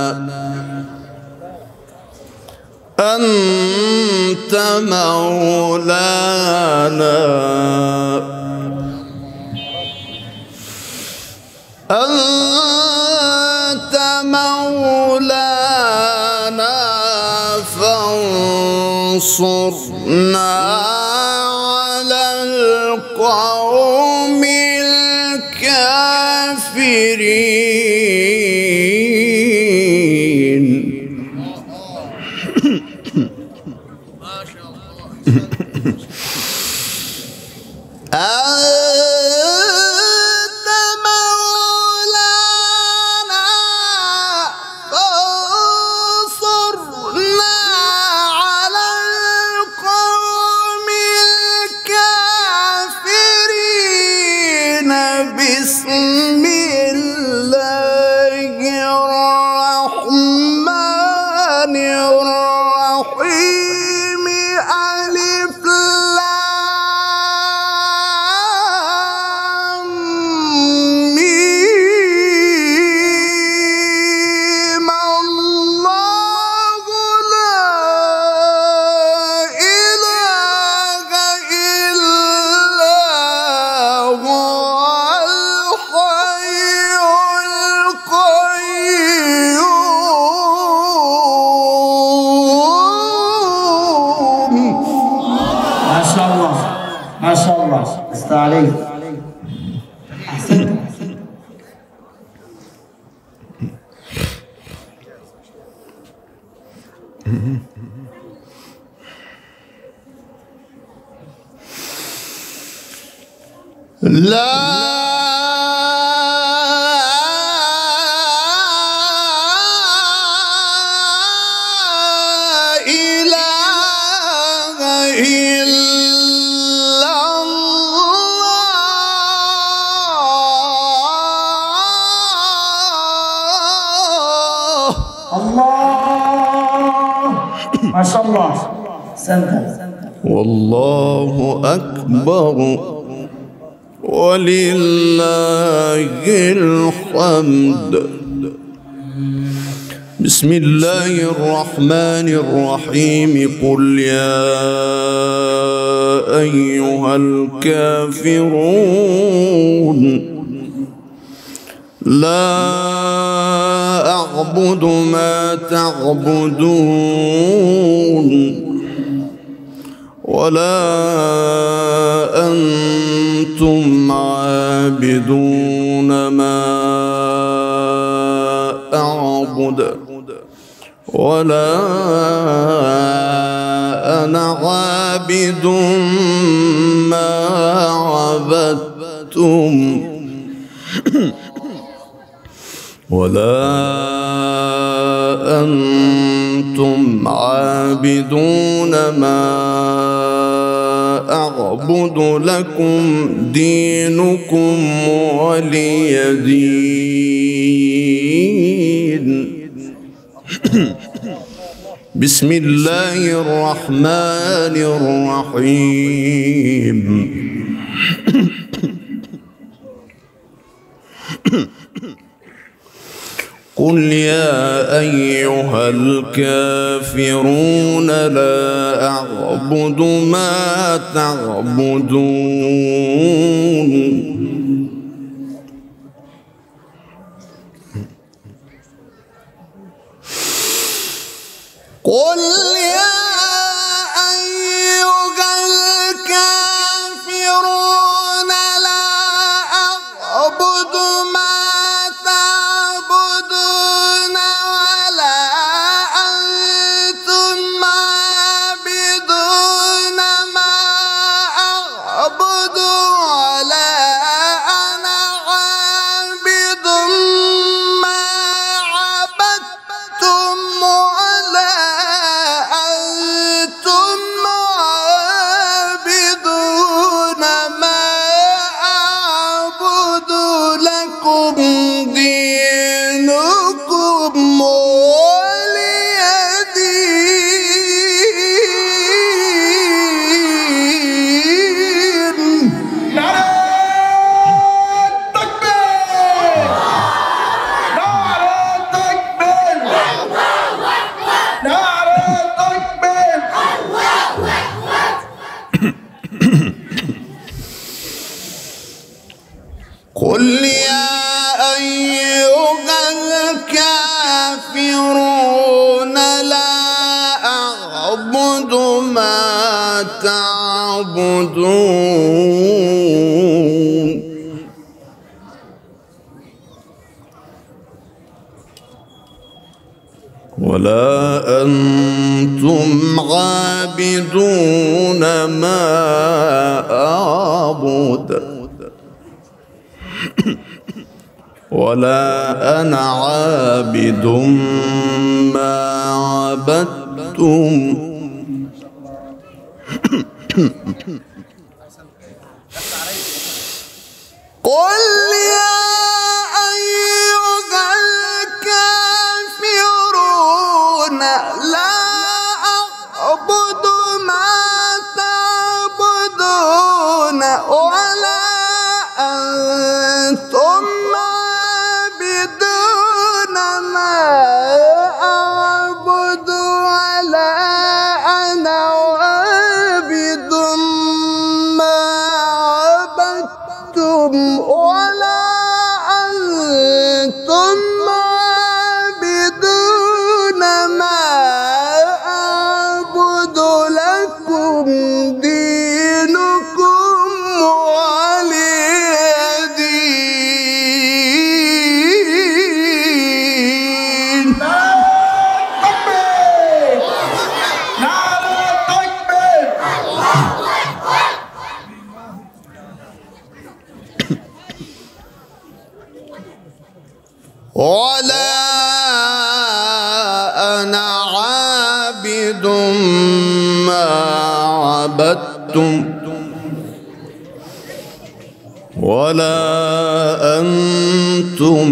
[SPEAKER 6] أنت مولانا أنت مولانا فانصرنا على القوم الكافرين. ما شاء الله. بسم الله لا إله إلا الله.
[SPEAKER 1] الله ما شاء الله. سنت
[SPEAKER 6] والله أكبر ولله الحمد. بسم الله الرحمن الرحيم. قل يا أيها الكافرون لا أعبد ما تعبدون ولا أنتم عابدون ما أعبد ولا أنا عابد ما عبدتم ولا أنتم عابدون ما أعبد لكم دينكم ولي دين. بسم الله الرحمن الرحيم. قل يا أيها الكافرون لا أعبد ما تعبدون قل يا أيها الكافرون لا أعبد ما تعبدون ولا أنتم عابدون ما أعبد ولا أنا عابد ما عبدتم ولا أنتم عابدون ما أعبد لكم دينكم ولي دين.
[SPEAKER 1] نعرة تكبير. نعرة تكبير. نعرة تكبير.
[SPEAKER 6] قل يا أيها الكافرون لا أعبد ما تعبدون ولا أنتم عابدون ما أعبد ولا أنا عابد ما عبدتم قل يا أيها الكافرون لا أعبد ما تعبدون ولا أنتم عابدون ما أعبد ولا أنا عابد ولا أنا عابد ما عبدتم ولا أنتم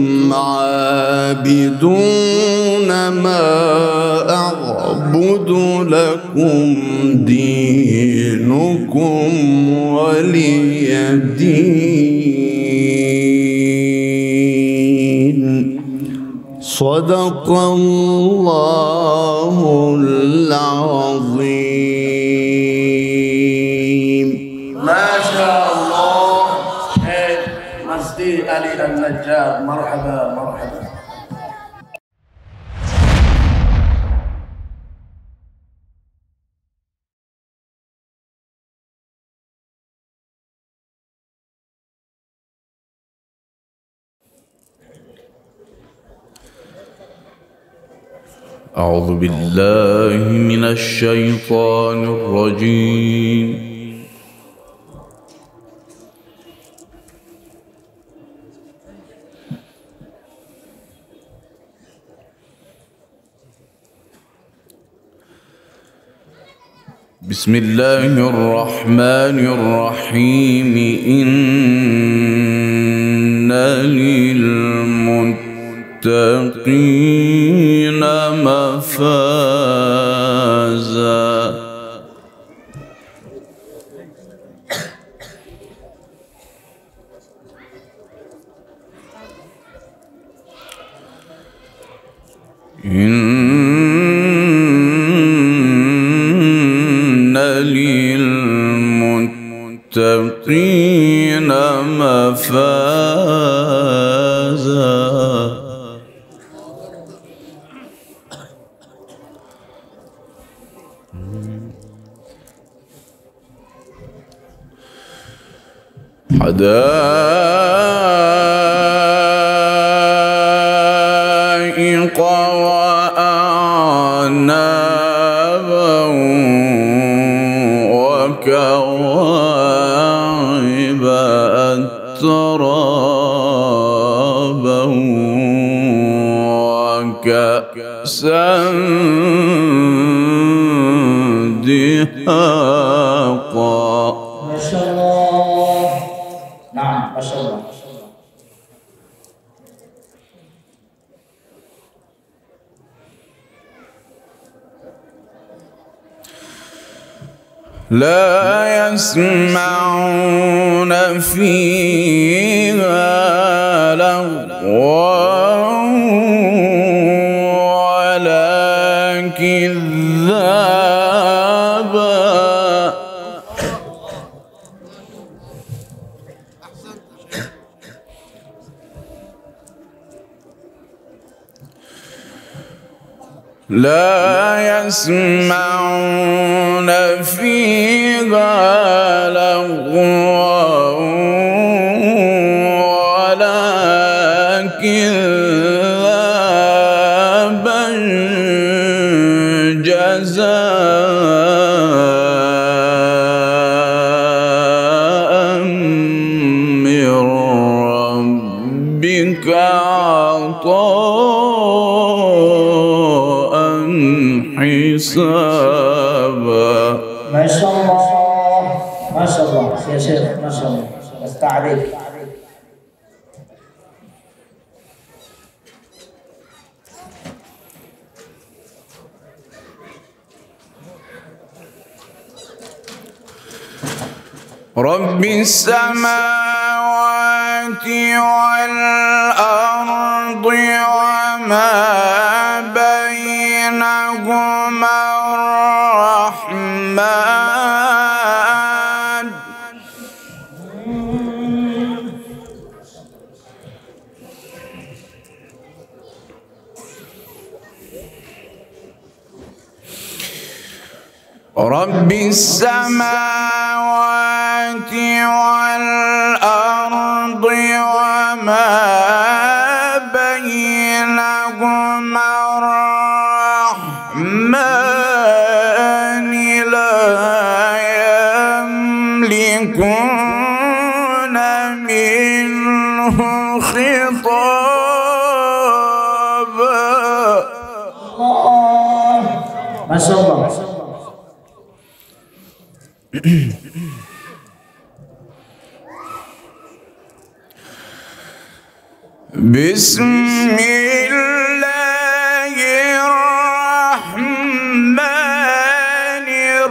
[SPEAKER 6] عابدون ما أعبد لكم دينكم ولي دين. صدق الله العظيم.
[SPEAKER 1] ما شاء الله. مجدي علي النجار، مرحبا مرحبا.
[SPEAKER 7] أعوذ بالله من الشيطان الرجيم. بسم الله الرحمن الرحيم. إن للمتقين مفازا. إن للمتقين مفازا. حدائق وأعنابا وكواعب أترابا وكأسا دهاقا.
[SPEAKER 1] ما شاء الله. نعم ما شاء الله.
[SPEAKER 7] لا يسمعون فيها لغوا ولا كذابا. لا يسمعون فيها لغوا ولا كذابا جزاء من ربك عطاء حسابا.
[SPEAKER 1] ما شاء الله ما شاء الله يا شيخ، ما شاء الله. استعليك.
[SPEAKER 7] رب السماوات والأرض وما بينهما الرحمن. رب السماوات والأرض وما بينهما الرحمن لا يملكون منه خطابا.
[SPEAKER 1] الله ما شاء الله
[SPEAKER 7] بسم الله الرحمن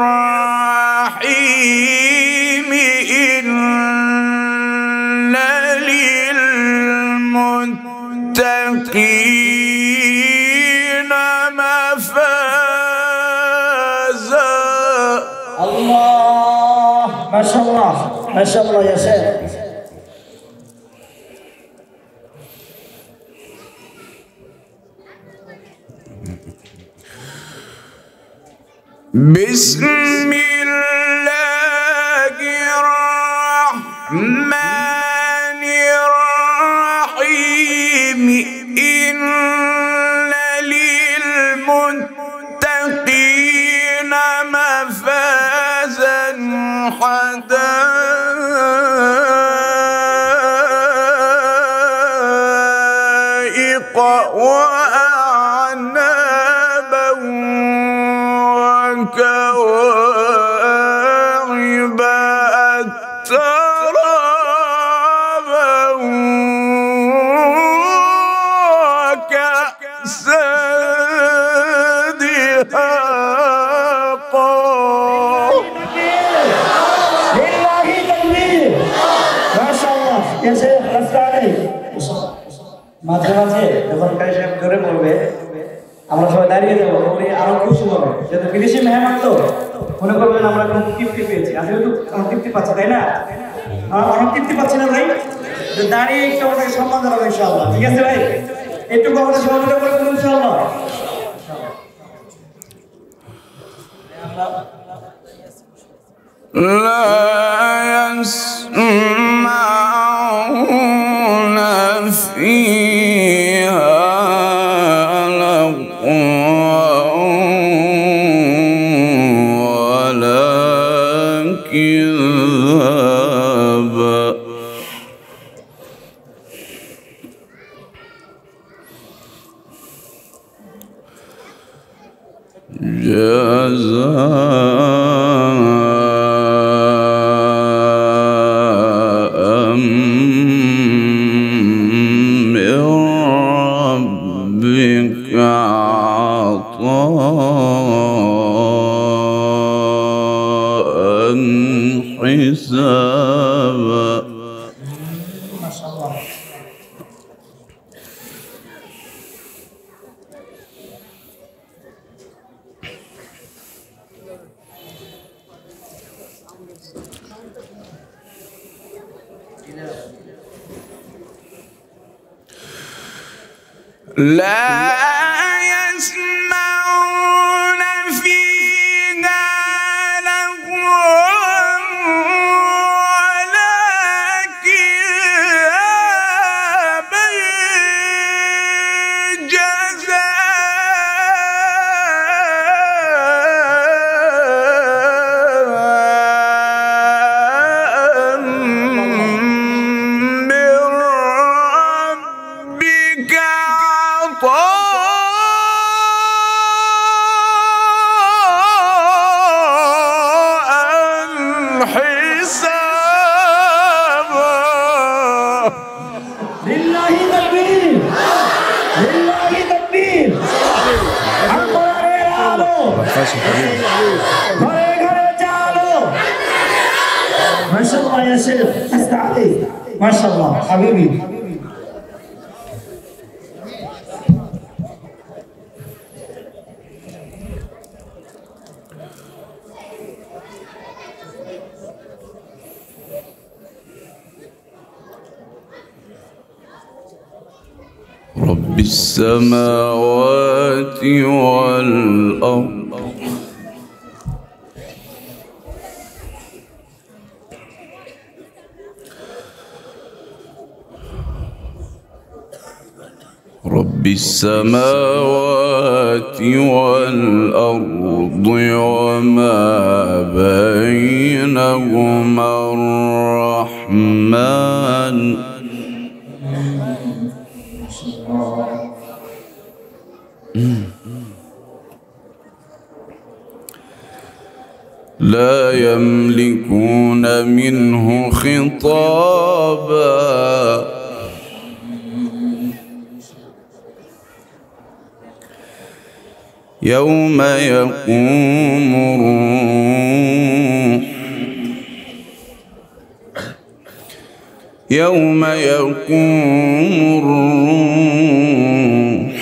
[SPEAKER 7] الرحيم إن للمتقين مفازا.
[SPEAKER 1] الله ما شاء الله ما شاء الله يا شيخ.
[SPEAKER 7] بسم الله الرحمن الرحيم إن للمتقين مفازا حدائق وأعنابا وكواعب أترابا وكأسا دهاقا.
[SPEAKER 1] لله تكبير ما شاء الله يا شيخ لست عليه. মাঝে মাঝে যখন কারি সাহেব ধরে বলবে আমরা সবাই দাঁড়িয়ে যাবো, উনি আরো খুশি হবে, যেহেতু বিদেশি মেহমান তো মনে করবেন আমরা কোনো তৃপ্তি পেয়েছি। আসলে তো আমরা তৃপ্তি পাচ্ছি, তাই না? অনেক তৃপ্তি পাচ্ছি না ভাই? দাঁড়িয়ে একটু আমাদেরকে সম্মান জানাবো ইনশাআল্লাহ। ঠিক আছে ভাই, একটু আমাদের সহযোগিতা করে দেবেন ইনশাআল্লাহ।
[SPEAKER 7] لا يسمعون فيها لغوا ولا كذابا. جزاء من ربك عطاء حسابا.
[SPEAKER 1] ما شاء الله.
[SPEAKER 7] لا يسمعون فيها لغوا ولا كذابا جزاء من ربك حسابا.
[SPEAKER 1] لله تكبير لله تكبير. ঘরে ঘরে চালো। ما شاء الله يا شيخ استعلي ما شاء الله حبيبي.
[SPEAKER 7] رب السماوات والأرض رب السماوات والأرض وما بينهما الرحمن لا يملكون منه خطابا يوم يقوم الروح يوم يقوم الروح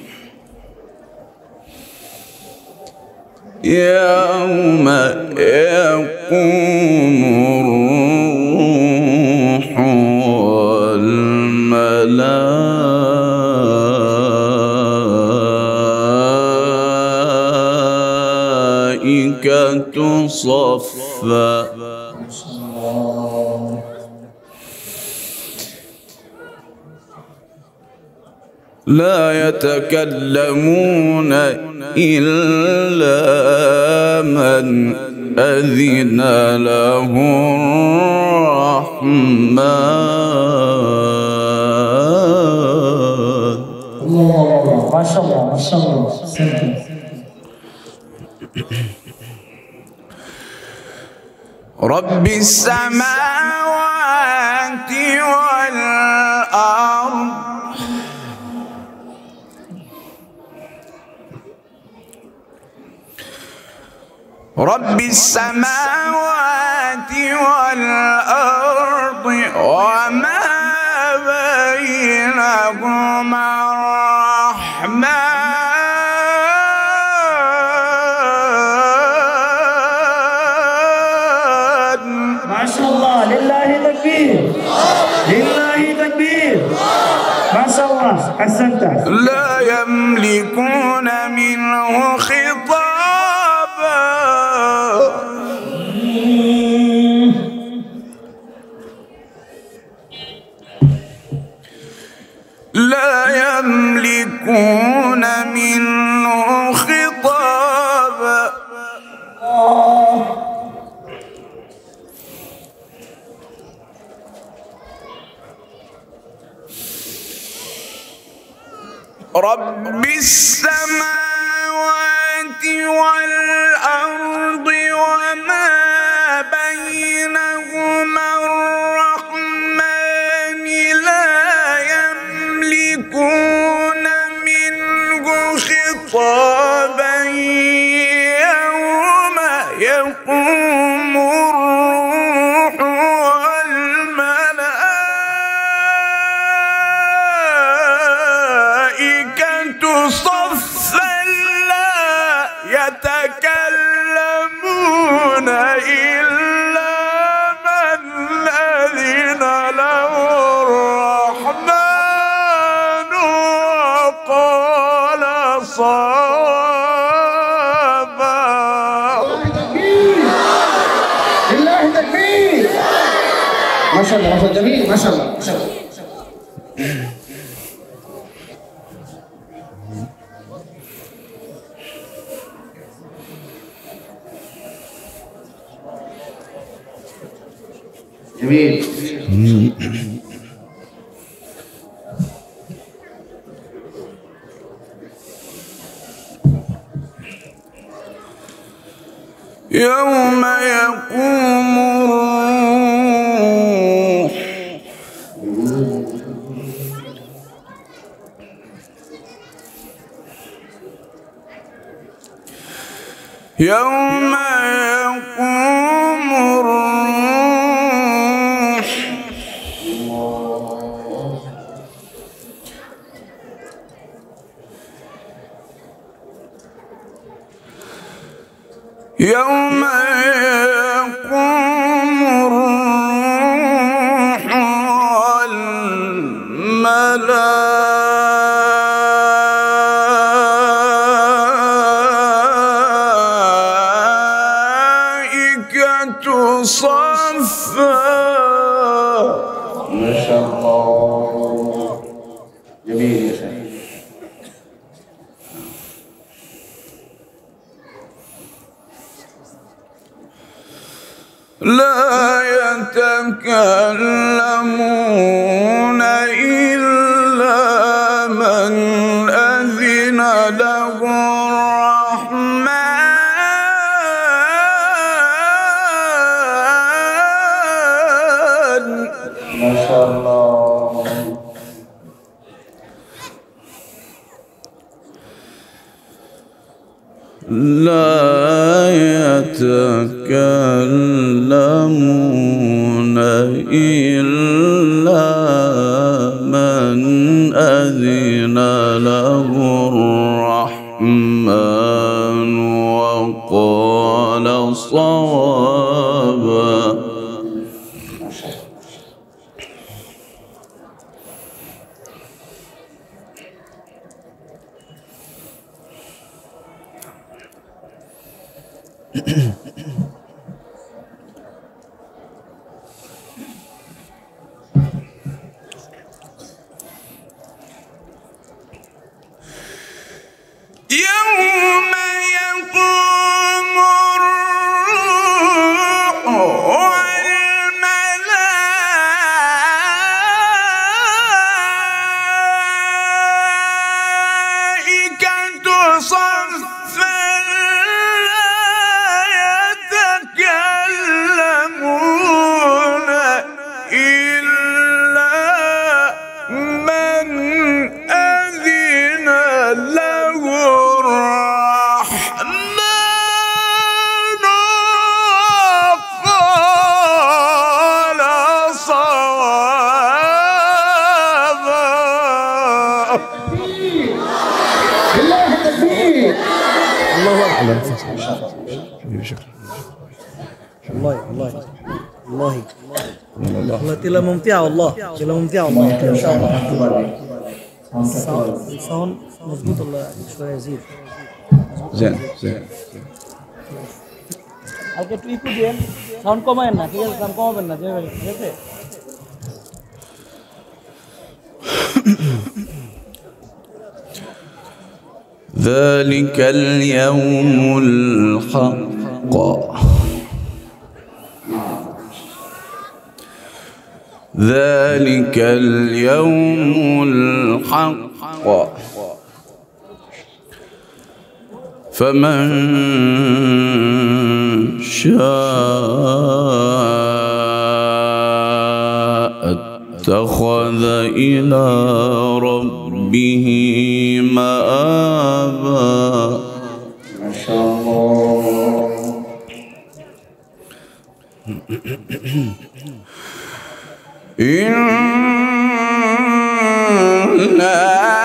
[SPEAKER 7] يوم يقوم الروح والملائكة صفا لا يتكلمون إلا من أذن له الرحمن.
[SPEAKER 1] ما شاء الله ما شاء الله.
[SPEAKER 5] رب السماوات والأرض رب السماوات والأرض وما بينهما الرحمن.
[SPEAKER 1] ما شاء الله. لله تكبير لله تكبير. ما شاء الله أحسنت.
[SPEAKER 5] لا يملكون منه خطابا لا يملكون منه خطابا رب السماوات والأرض وما بينهما الرحمن لا يملكون منه خطابا يوم يقوم الروح والملائكة صفا لا يتكلمون إلا من أذن له الرحمن وقال صوابا.
[SPEAKER 3] لله تكبير. ما شاء الله ما شاء الله جميل ما شاء الله ما شاء الله. جميل.
[SPEAKER 5] يوم يقوم الروح يوم يقوم الروح يوم يقوم الروح والملائكة صفا.
[SPEAKER 3] ما شاء الله جميل يا شيخ.
[SPEAKER 5] لا يتكلمون إلا
[SPEAKER 7] لا يتكلمون إلا من أذن له الرحمن وقال صوابا.
[SPEAKER 5] يوم يقوم الروح والملائكة صفا لا يتكلمون إلا من أذن له الرحمن وقال صوابا.
[SPEAKER 3] بالله التكبير.
[SPEAKER 4] الله اكبر. شكرا. والله والله والله والله تلا ممتع والله تلا ممتع والله ان شاء الله. الصون مظبوط الله شويه يزيد.
[SPEAKER 7] زين زين
[SPEAKER 4] আজকে একটু ইকো দেন, সাউন্ড কমাবেন না, ঠিক আছে? সাউন্ড কমাবেন না, ঠিক আছে?
[SPEAKER 7] ذلك اليوم الحق ذلك اليوم الحق فمن شاء اتخذ إلى ربه مآبا.
[SPEAKER 3] ما شاء الله.
[SPEAKER 5] إنا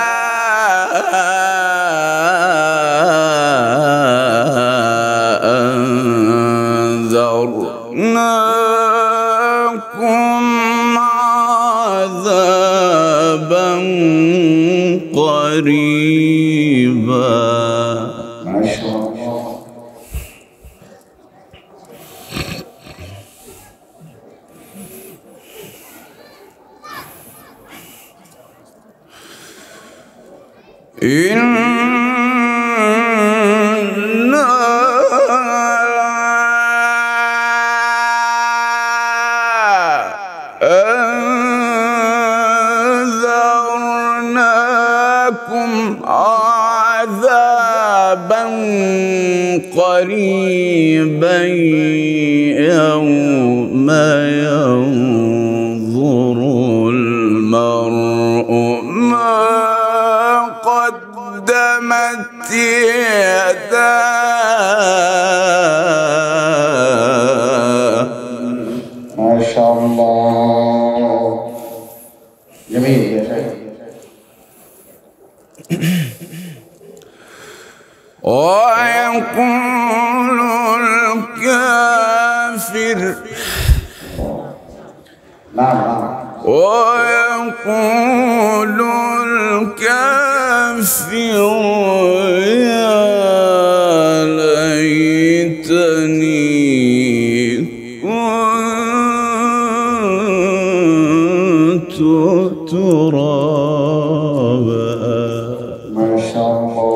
[SPEAKER 5] أنذرناكم عذابا قريبا.
[SPEAKER 3] ما شاء الله.
[SPEAKER 5] إنا أنذرناكم عذابا قريبا يوم ينظر المرء ما قدمت يداه.
[SPEAKER 3] ما شاء الله. جميل يا شيخ.
[SPEAKER 5] ويقول الكافر
[SPEAKER 3] نعم نعم.
[SPEAKER 5] ويقول الكافر يا ليتني كنت ترابا.
[SPEAKER 3] ما شاء الله.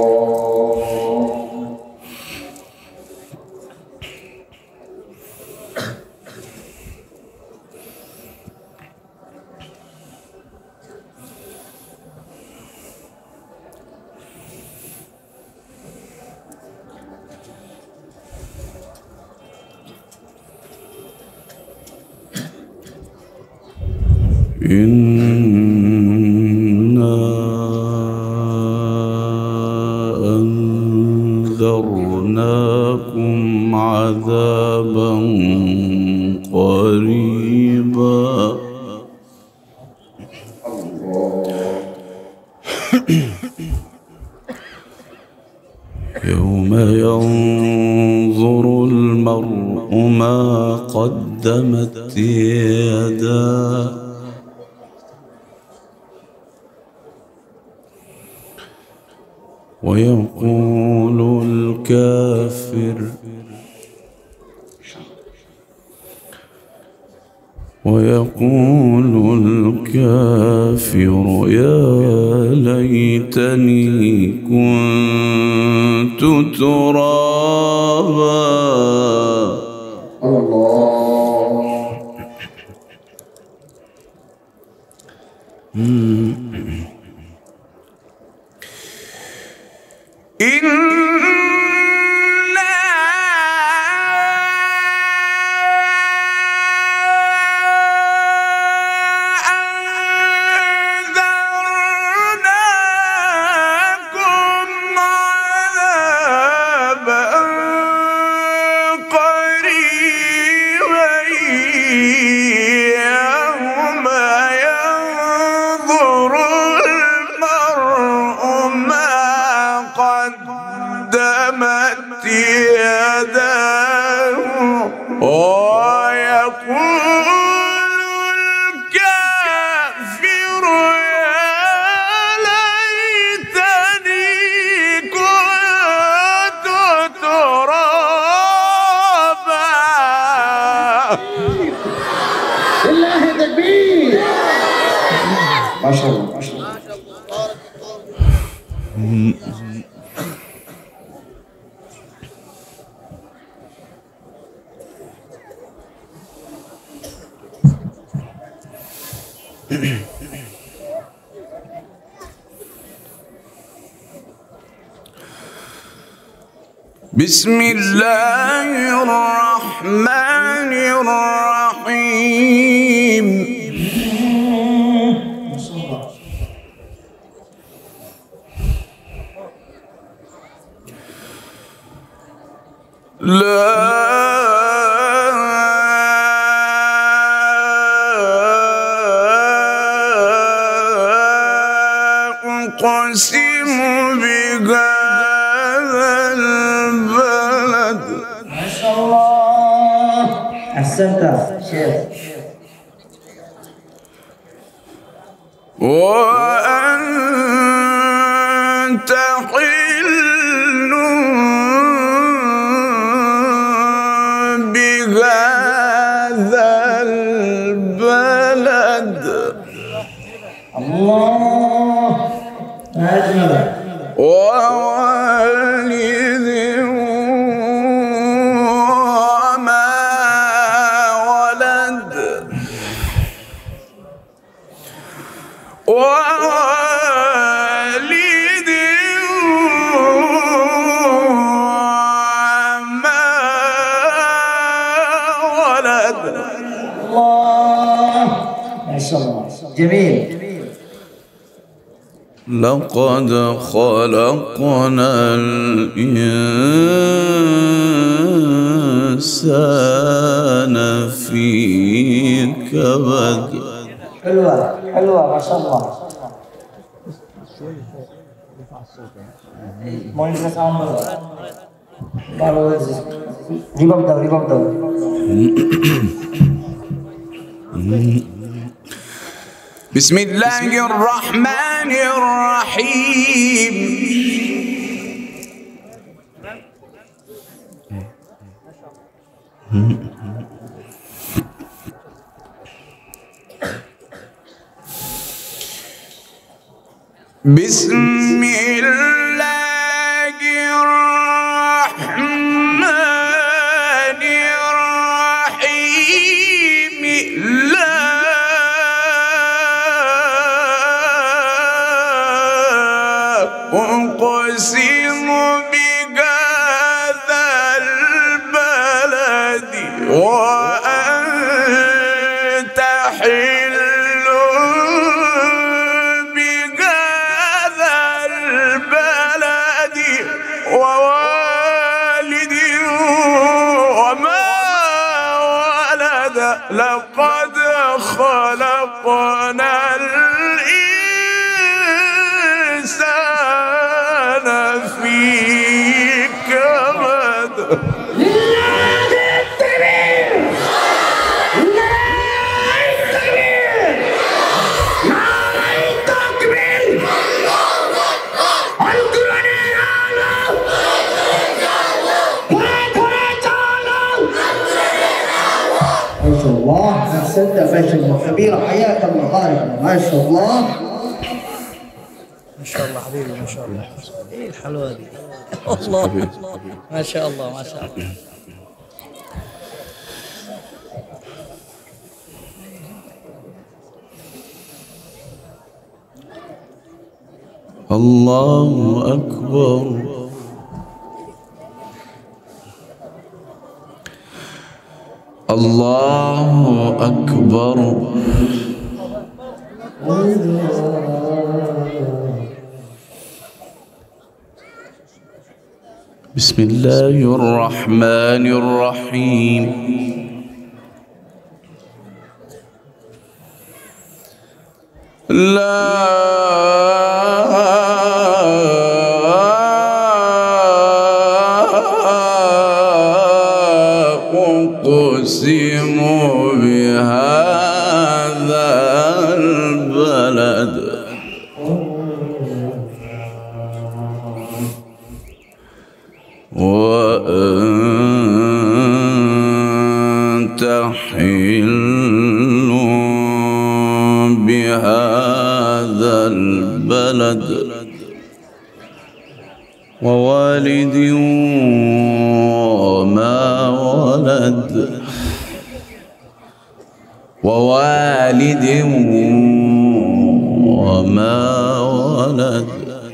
[SPEAKER 5] إنا أنذرناكم
[SPEAKER 7] قريبا. يوم ينظر المرء ما قدمت يداه ويقول الكافر ويقول الكافر يا ليتني كنت ترابا.
[SPEAKER 3] الله.
[SPEAKER 7] قدمت يداه ويقول الكافر يا ليتني كنت ترابا.
[SPEAKER 3] لله تكبير. ما شاء الله ما شاء الله.
[SPEAKER 7] بسم الله الرحمن الرحيم. لا أقسم بهذا البلد.
[SPEAKER 1] ما شاء الله. أحسنت شيخ.
[SPEAKER 7] وأنت حل بهذا البلد.
[SPEAKER 1] الله أجمل.
[SPEAKER 7] ووالد وما ولد ووالد وما ولد.
[SPEAKER 1] الله ما شاء الله جميل.
[SPEAKER 7] لقد خلقنا الإنسان في كبد.
[SPEAKER 1] حلوة حلوة ما شاء الله. মনিটর সাউন্ড ভালো হয়েছে। রিভার্ব দাও রিভার্ব দাও।
[SPEAKER 7] بسم الله الرحمن الرحيم. بسم الله الرحمن الرحيم. لا أقسم بهذا البلد وأنت حل بهذا البلد ووالد وما لقد خلقنا الإنسان في كبد.
[SPEAKER 3] ما شاء الله أحسنت ما شاء الله كبيرة حياك الله بارك الله ما شاء الله
[SPEAKER 4] ما شاء الله حبيبي ما شاء الله. ايه الحلاوه دي الله ما شاء الله ما شاء الله.
[SPEAKER 5] الله أكبر. الله أكبر. بسم الله الرحمن الرحيم. لا أقسم بهذا البلد وأنت حل بهذا البلد ووالد وما ولد ووالد وما ولد.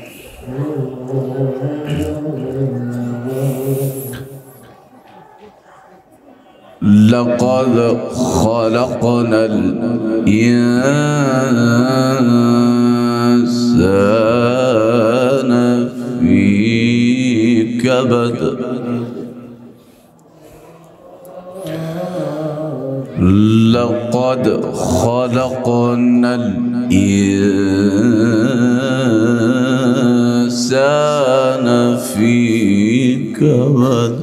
[SPEAKER 5] لقد خلقنا الإنسان في كبد. لقد خلقنا الإنسان في كبد.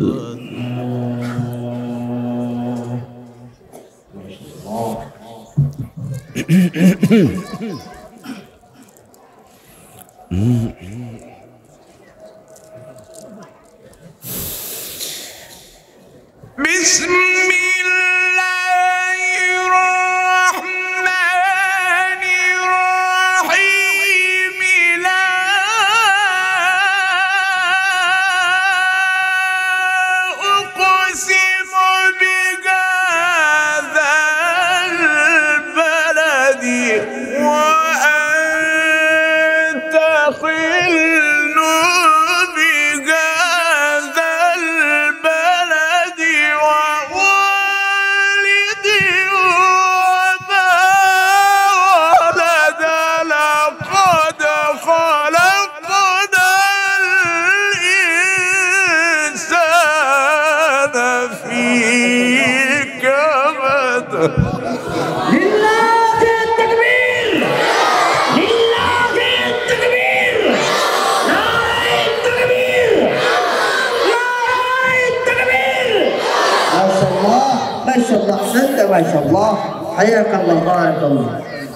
[SPEAKER 7] بسم الله الرحمن الرحيم. لا أقسم بهذا البلد وأنت حل بهذا البلد ووالد وما ولد. لقد خلقنا الإنسان في كبد.
[SPEAKER 1] لله التكبير لله التكبير نعم التكبير نعم التكبير.
[SPEAKER 3] ما شاء الله ما شاء الله أحسنت ما شاء الله حياك الله بارك الله.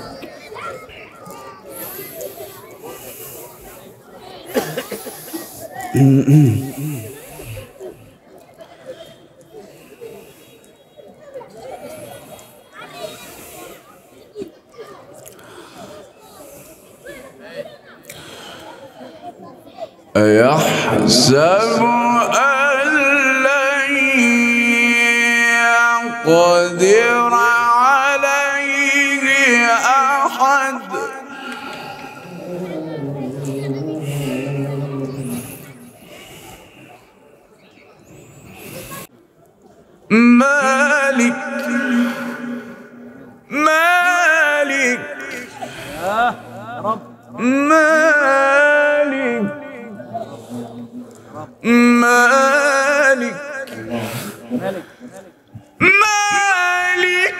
[SPEAKER 5] أيحسب أن لن يقدر عليه أحد. مالك مالك مالك مالك مالك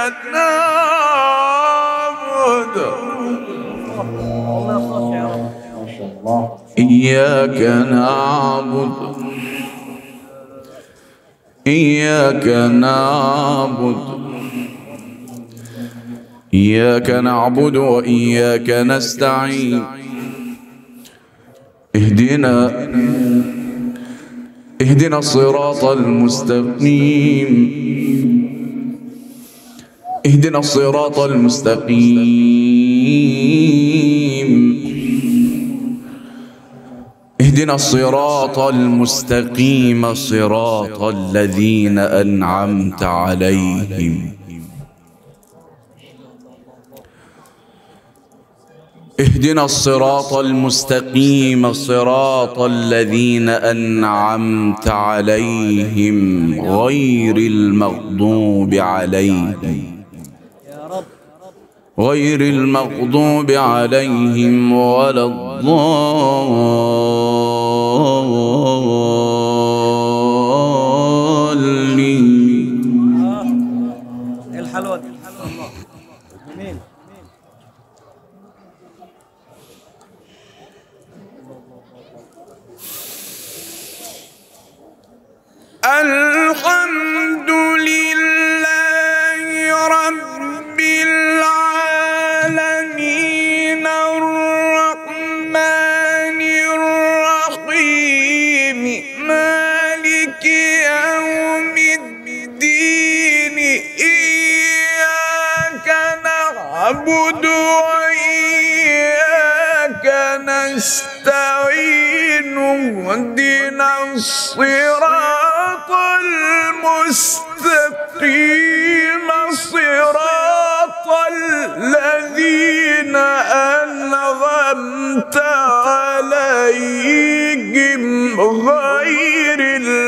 [SPEAKER 5] نعبد
[SPEAKER 3] ما شاء الله
[SPEAKER 5] إياك نعبد إياك نعبد إياك نعبد وإياك نستعين اهدنا اهدنا الصراط المستقيم اهدنا الصراط المستقيم اهدنا الصراط المستقيم صراط الذين أنعمت عليهم اهدنا الصراط المستقيم صراط الذين أنعمت عليهم غير المغضوب عليهم غير المغضوب عليهم ولا الضالين.
[SPEAKER 4] الحلوة دي الله جميل.
[SPEAKER 5] الحمد لله رب العالمين الرحمن الرحيم مالك يوم الدين إياك نعبد وإياك نستعين اهدنا الصراط المستقيم صراط الذين أنعمت عليهم غير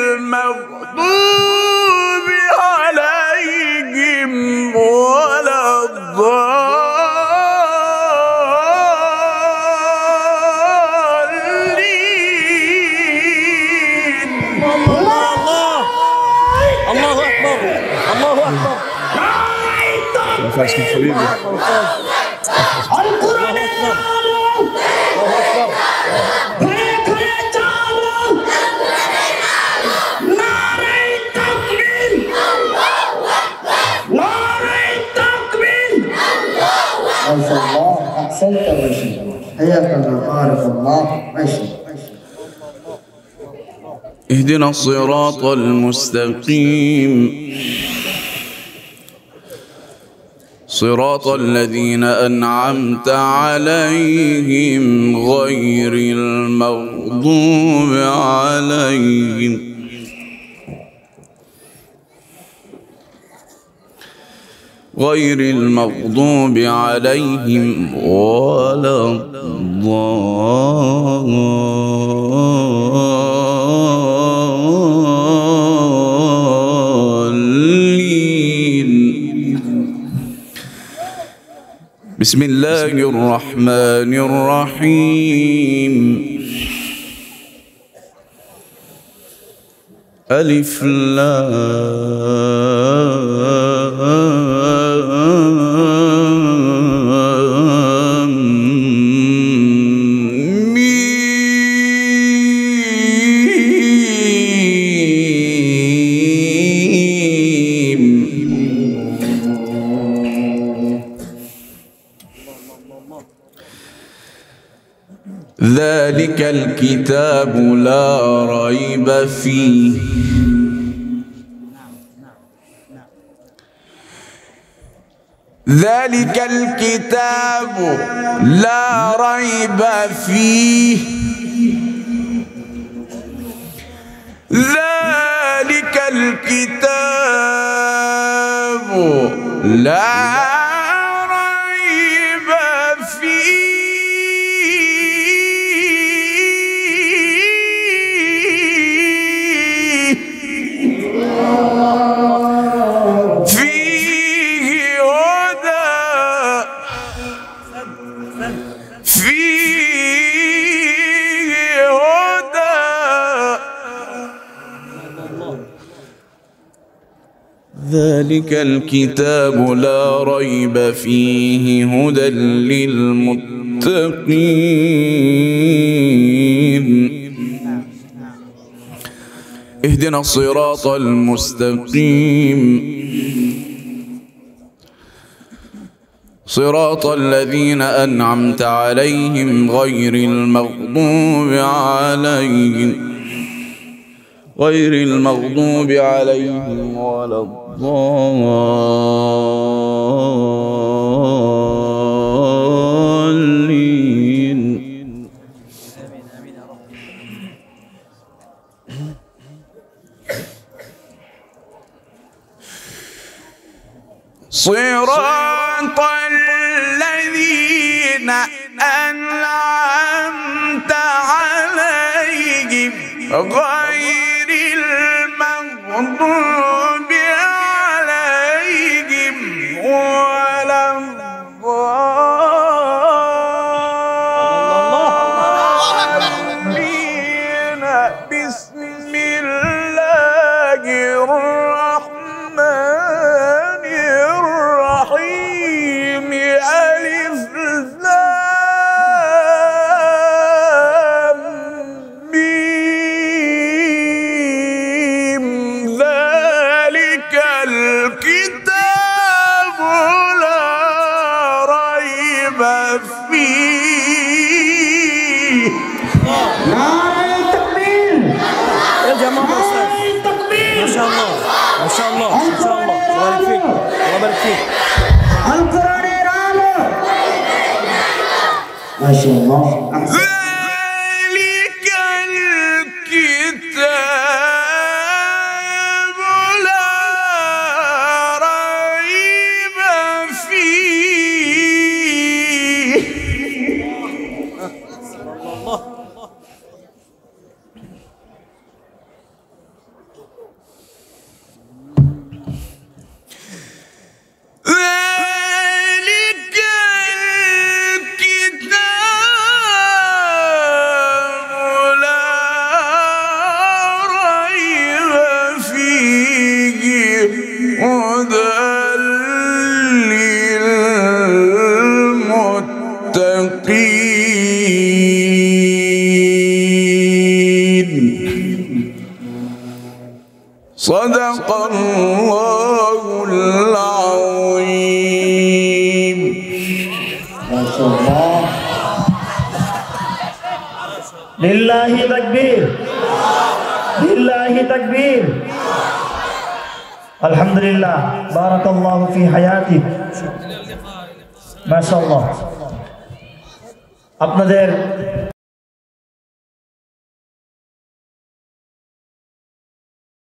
[SPEAKER 5] المغضوب عليهم ولا الضالين.
[SPEAKER 4] الله أكبر الله أكبر.
[SPEAKER 6] فاسم حبيبي
[SPEAKER 3] ما شاء الله أحسنت ما شاء الله حياك الله بارك الله ما شاء الله.
[SPEAKER 5] اهدنا الصراط المستقيم صراط الذين أنعمت عليهم غير المغضوب عليهم غير المغضوب عليهم ولا الضالين. بسم الله الرحمن الرحيم. ألف لام ميم. ذلك الكتاب لا ريب فيه ذلك الكتاب لا ريب فيه ذلك الكتاب لا ريب فيه فيه هدى فيه هدى ذلك الكتاب لا ريب فيه هدى للمتقين اهدنا الصراط المستقيم صراط الذين أنعمت عليهم غير المغضوب عليهم غير المغضوب عليهم ولا الضالين. صراط الذين أنعمت عليهم غير المغضوب عليهم ولا الضالين. بسم الله الرحمن الرحيم. ألف لام ميم. ذلك الكتاب لا ريب فيه.
[SPEAKER 1] نعرة التكبير
[SPEAKER 4] يا جماعة أستاذ ما شاء الله ما شاء الله ما شاء الله. الله يبارك فيك الله يبارك فيك.
[SPEAKER 1] القرآن الرابع
[SPEAKER 3] ما شاء الله.
[SPEAKER 5] ذلك الكتاب لا ريب فيه. ذلك الكتاب لا ريب فيه هدى للمتقين. صدق الله العظيم.
[SPEAKER 3] ما شاء الله.
[SPEAKER 1] لله تكبير لله تكبير. الحمد لله بارك الله في حياتك. ما شاء الله. আপনাদের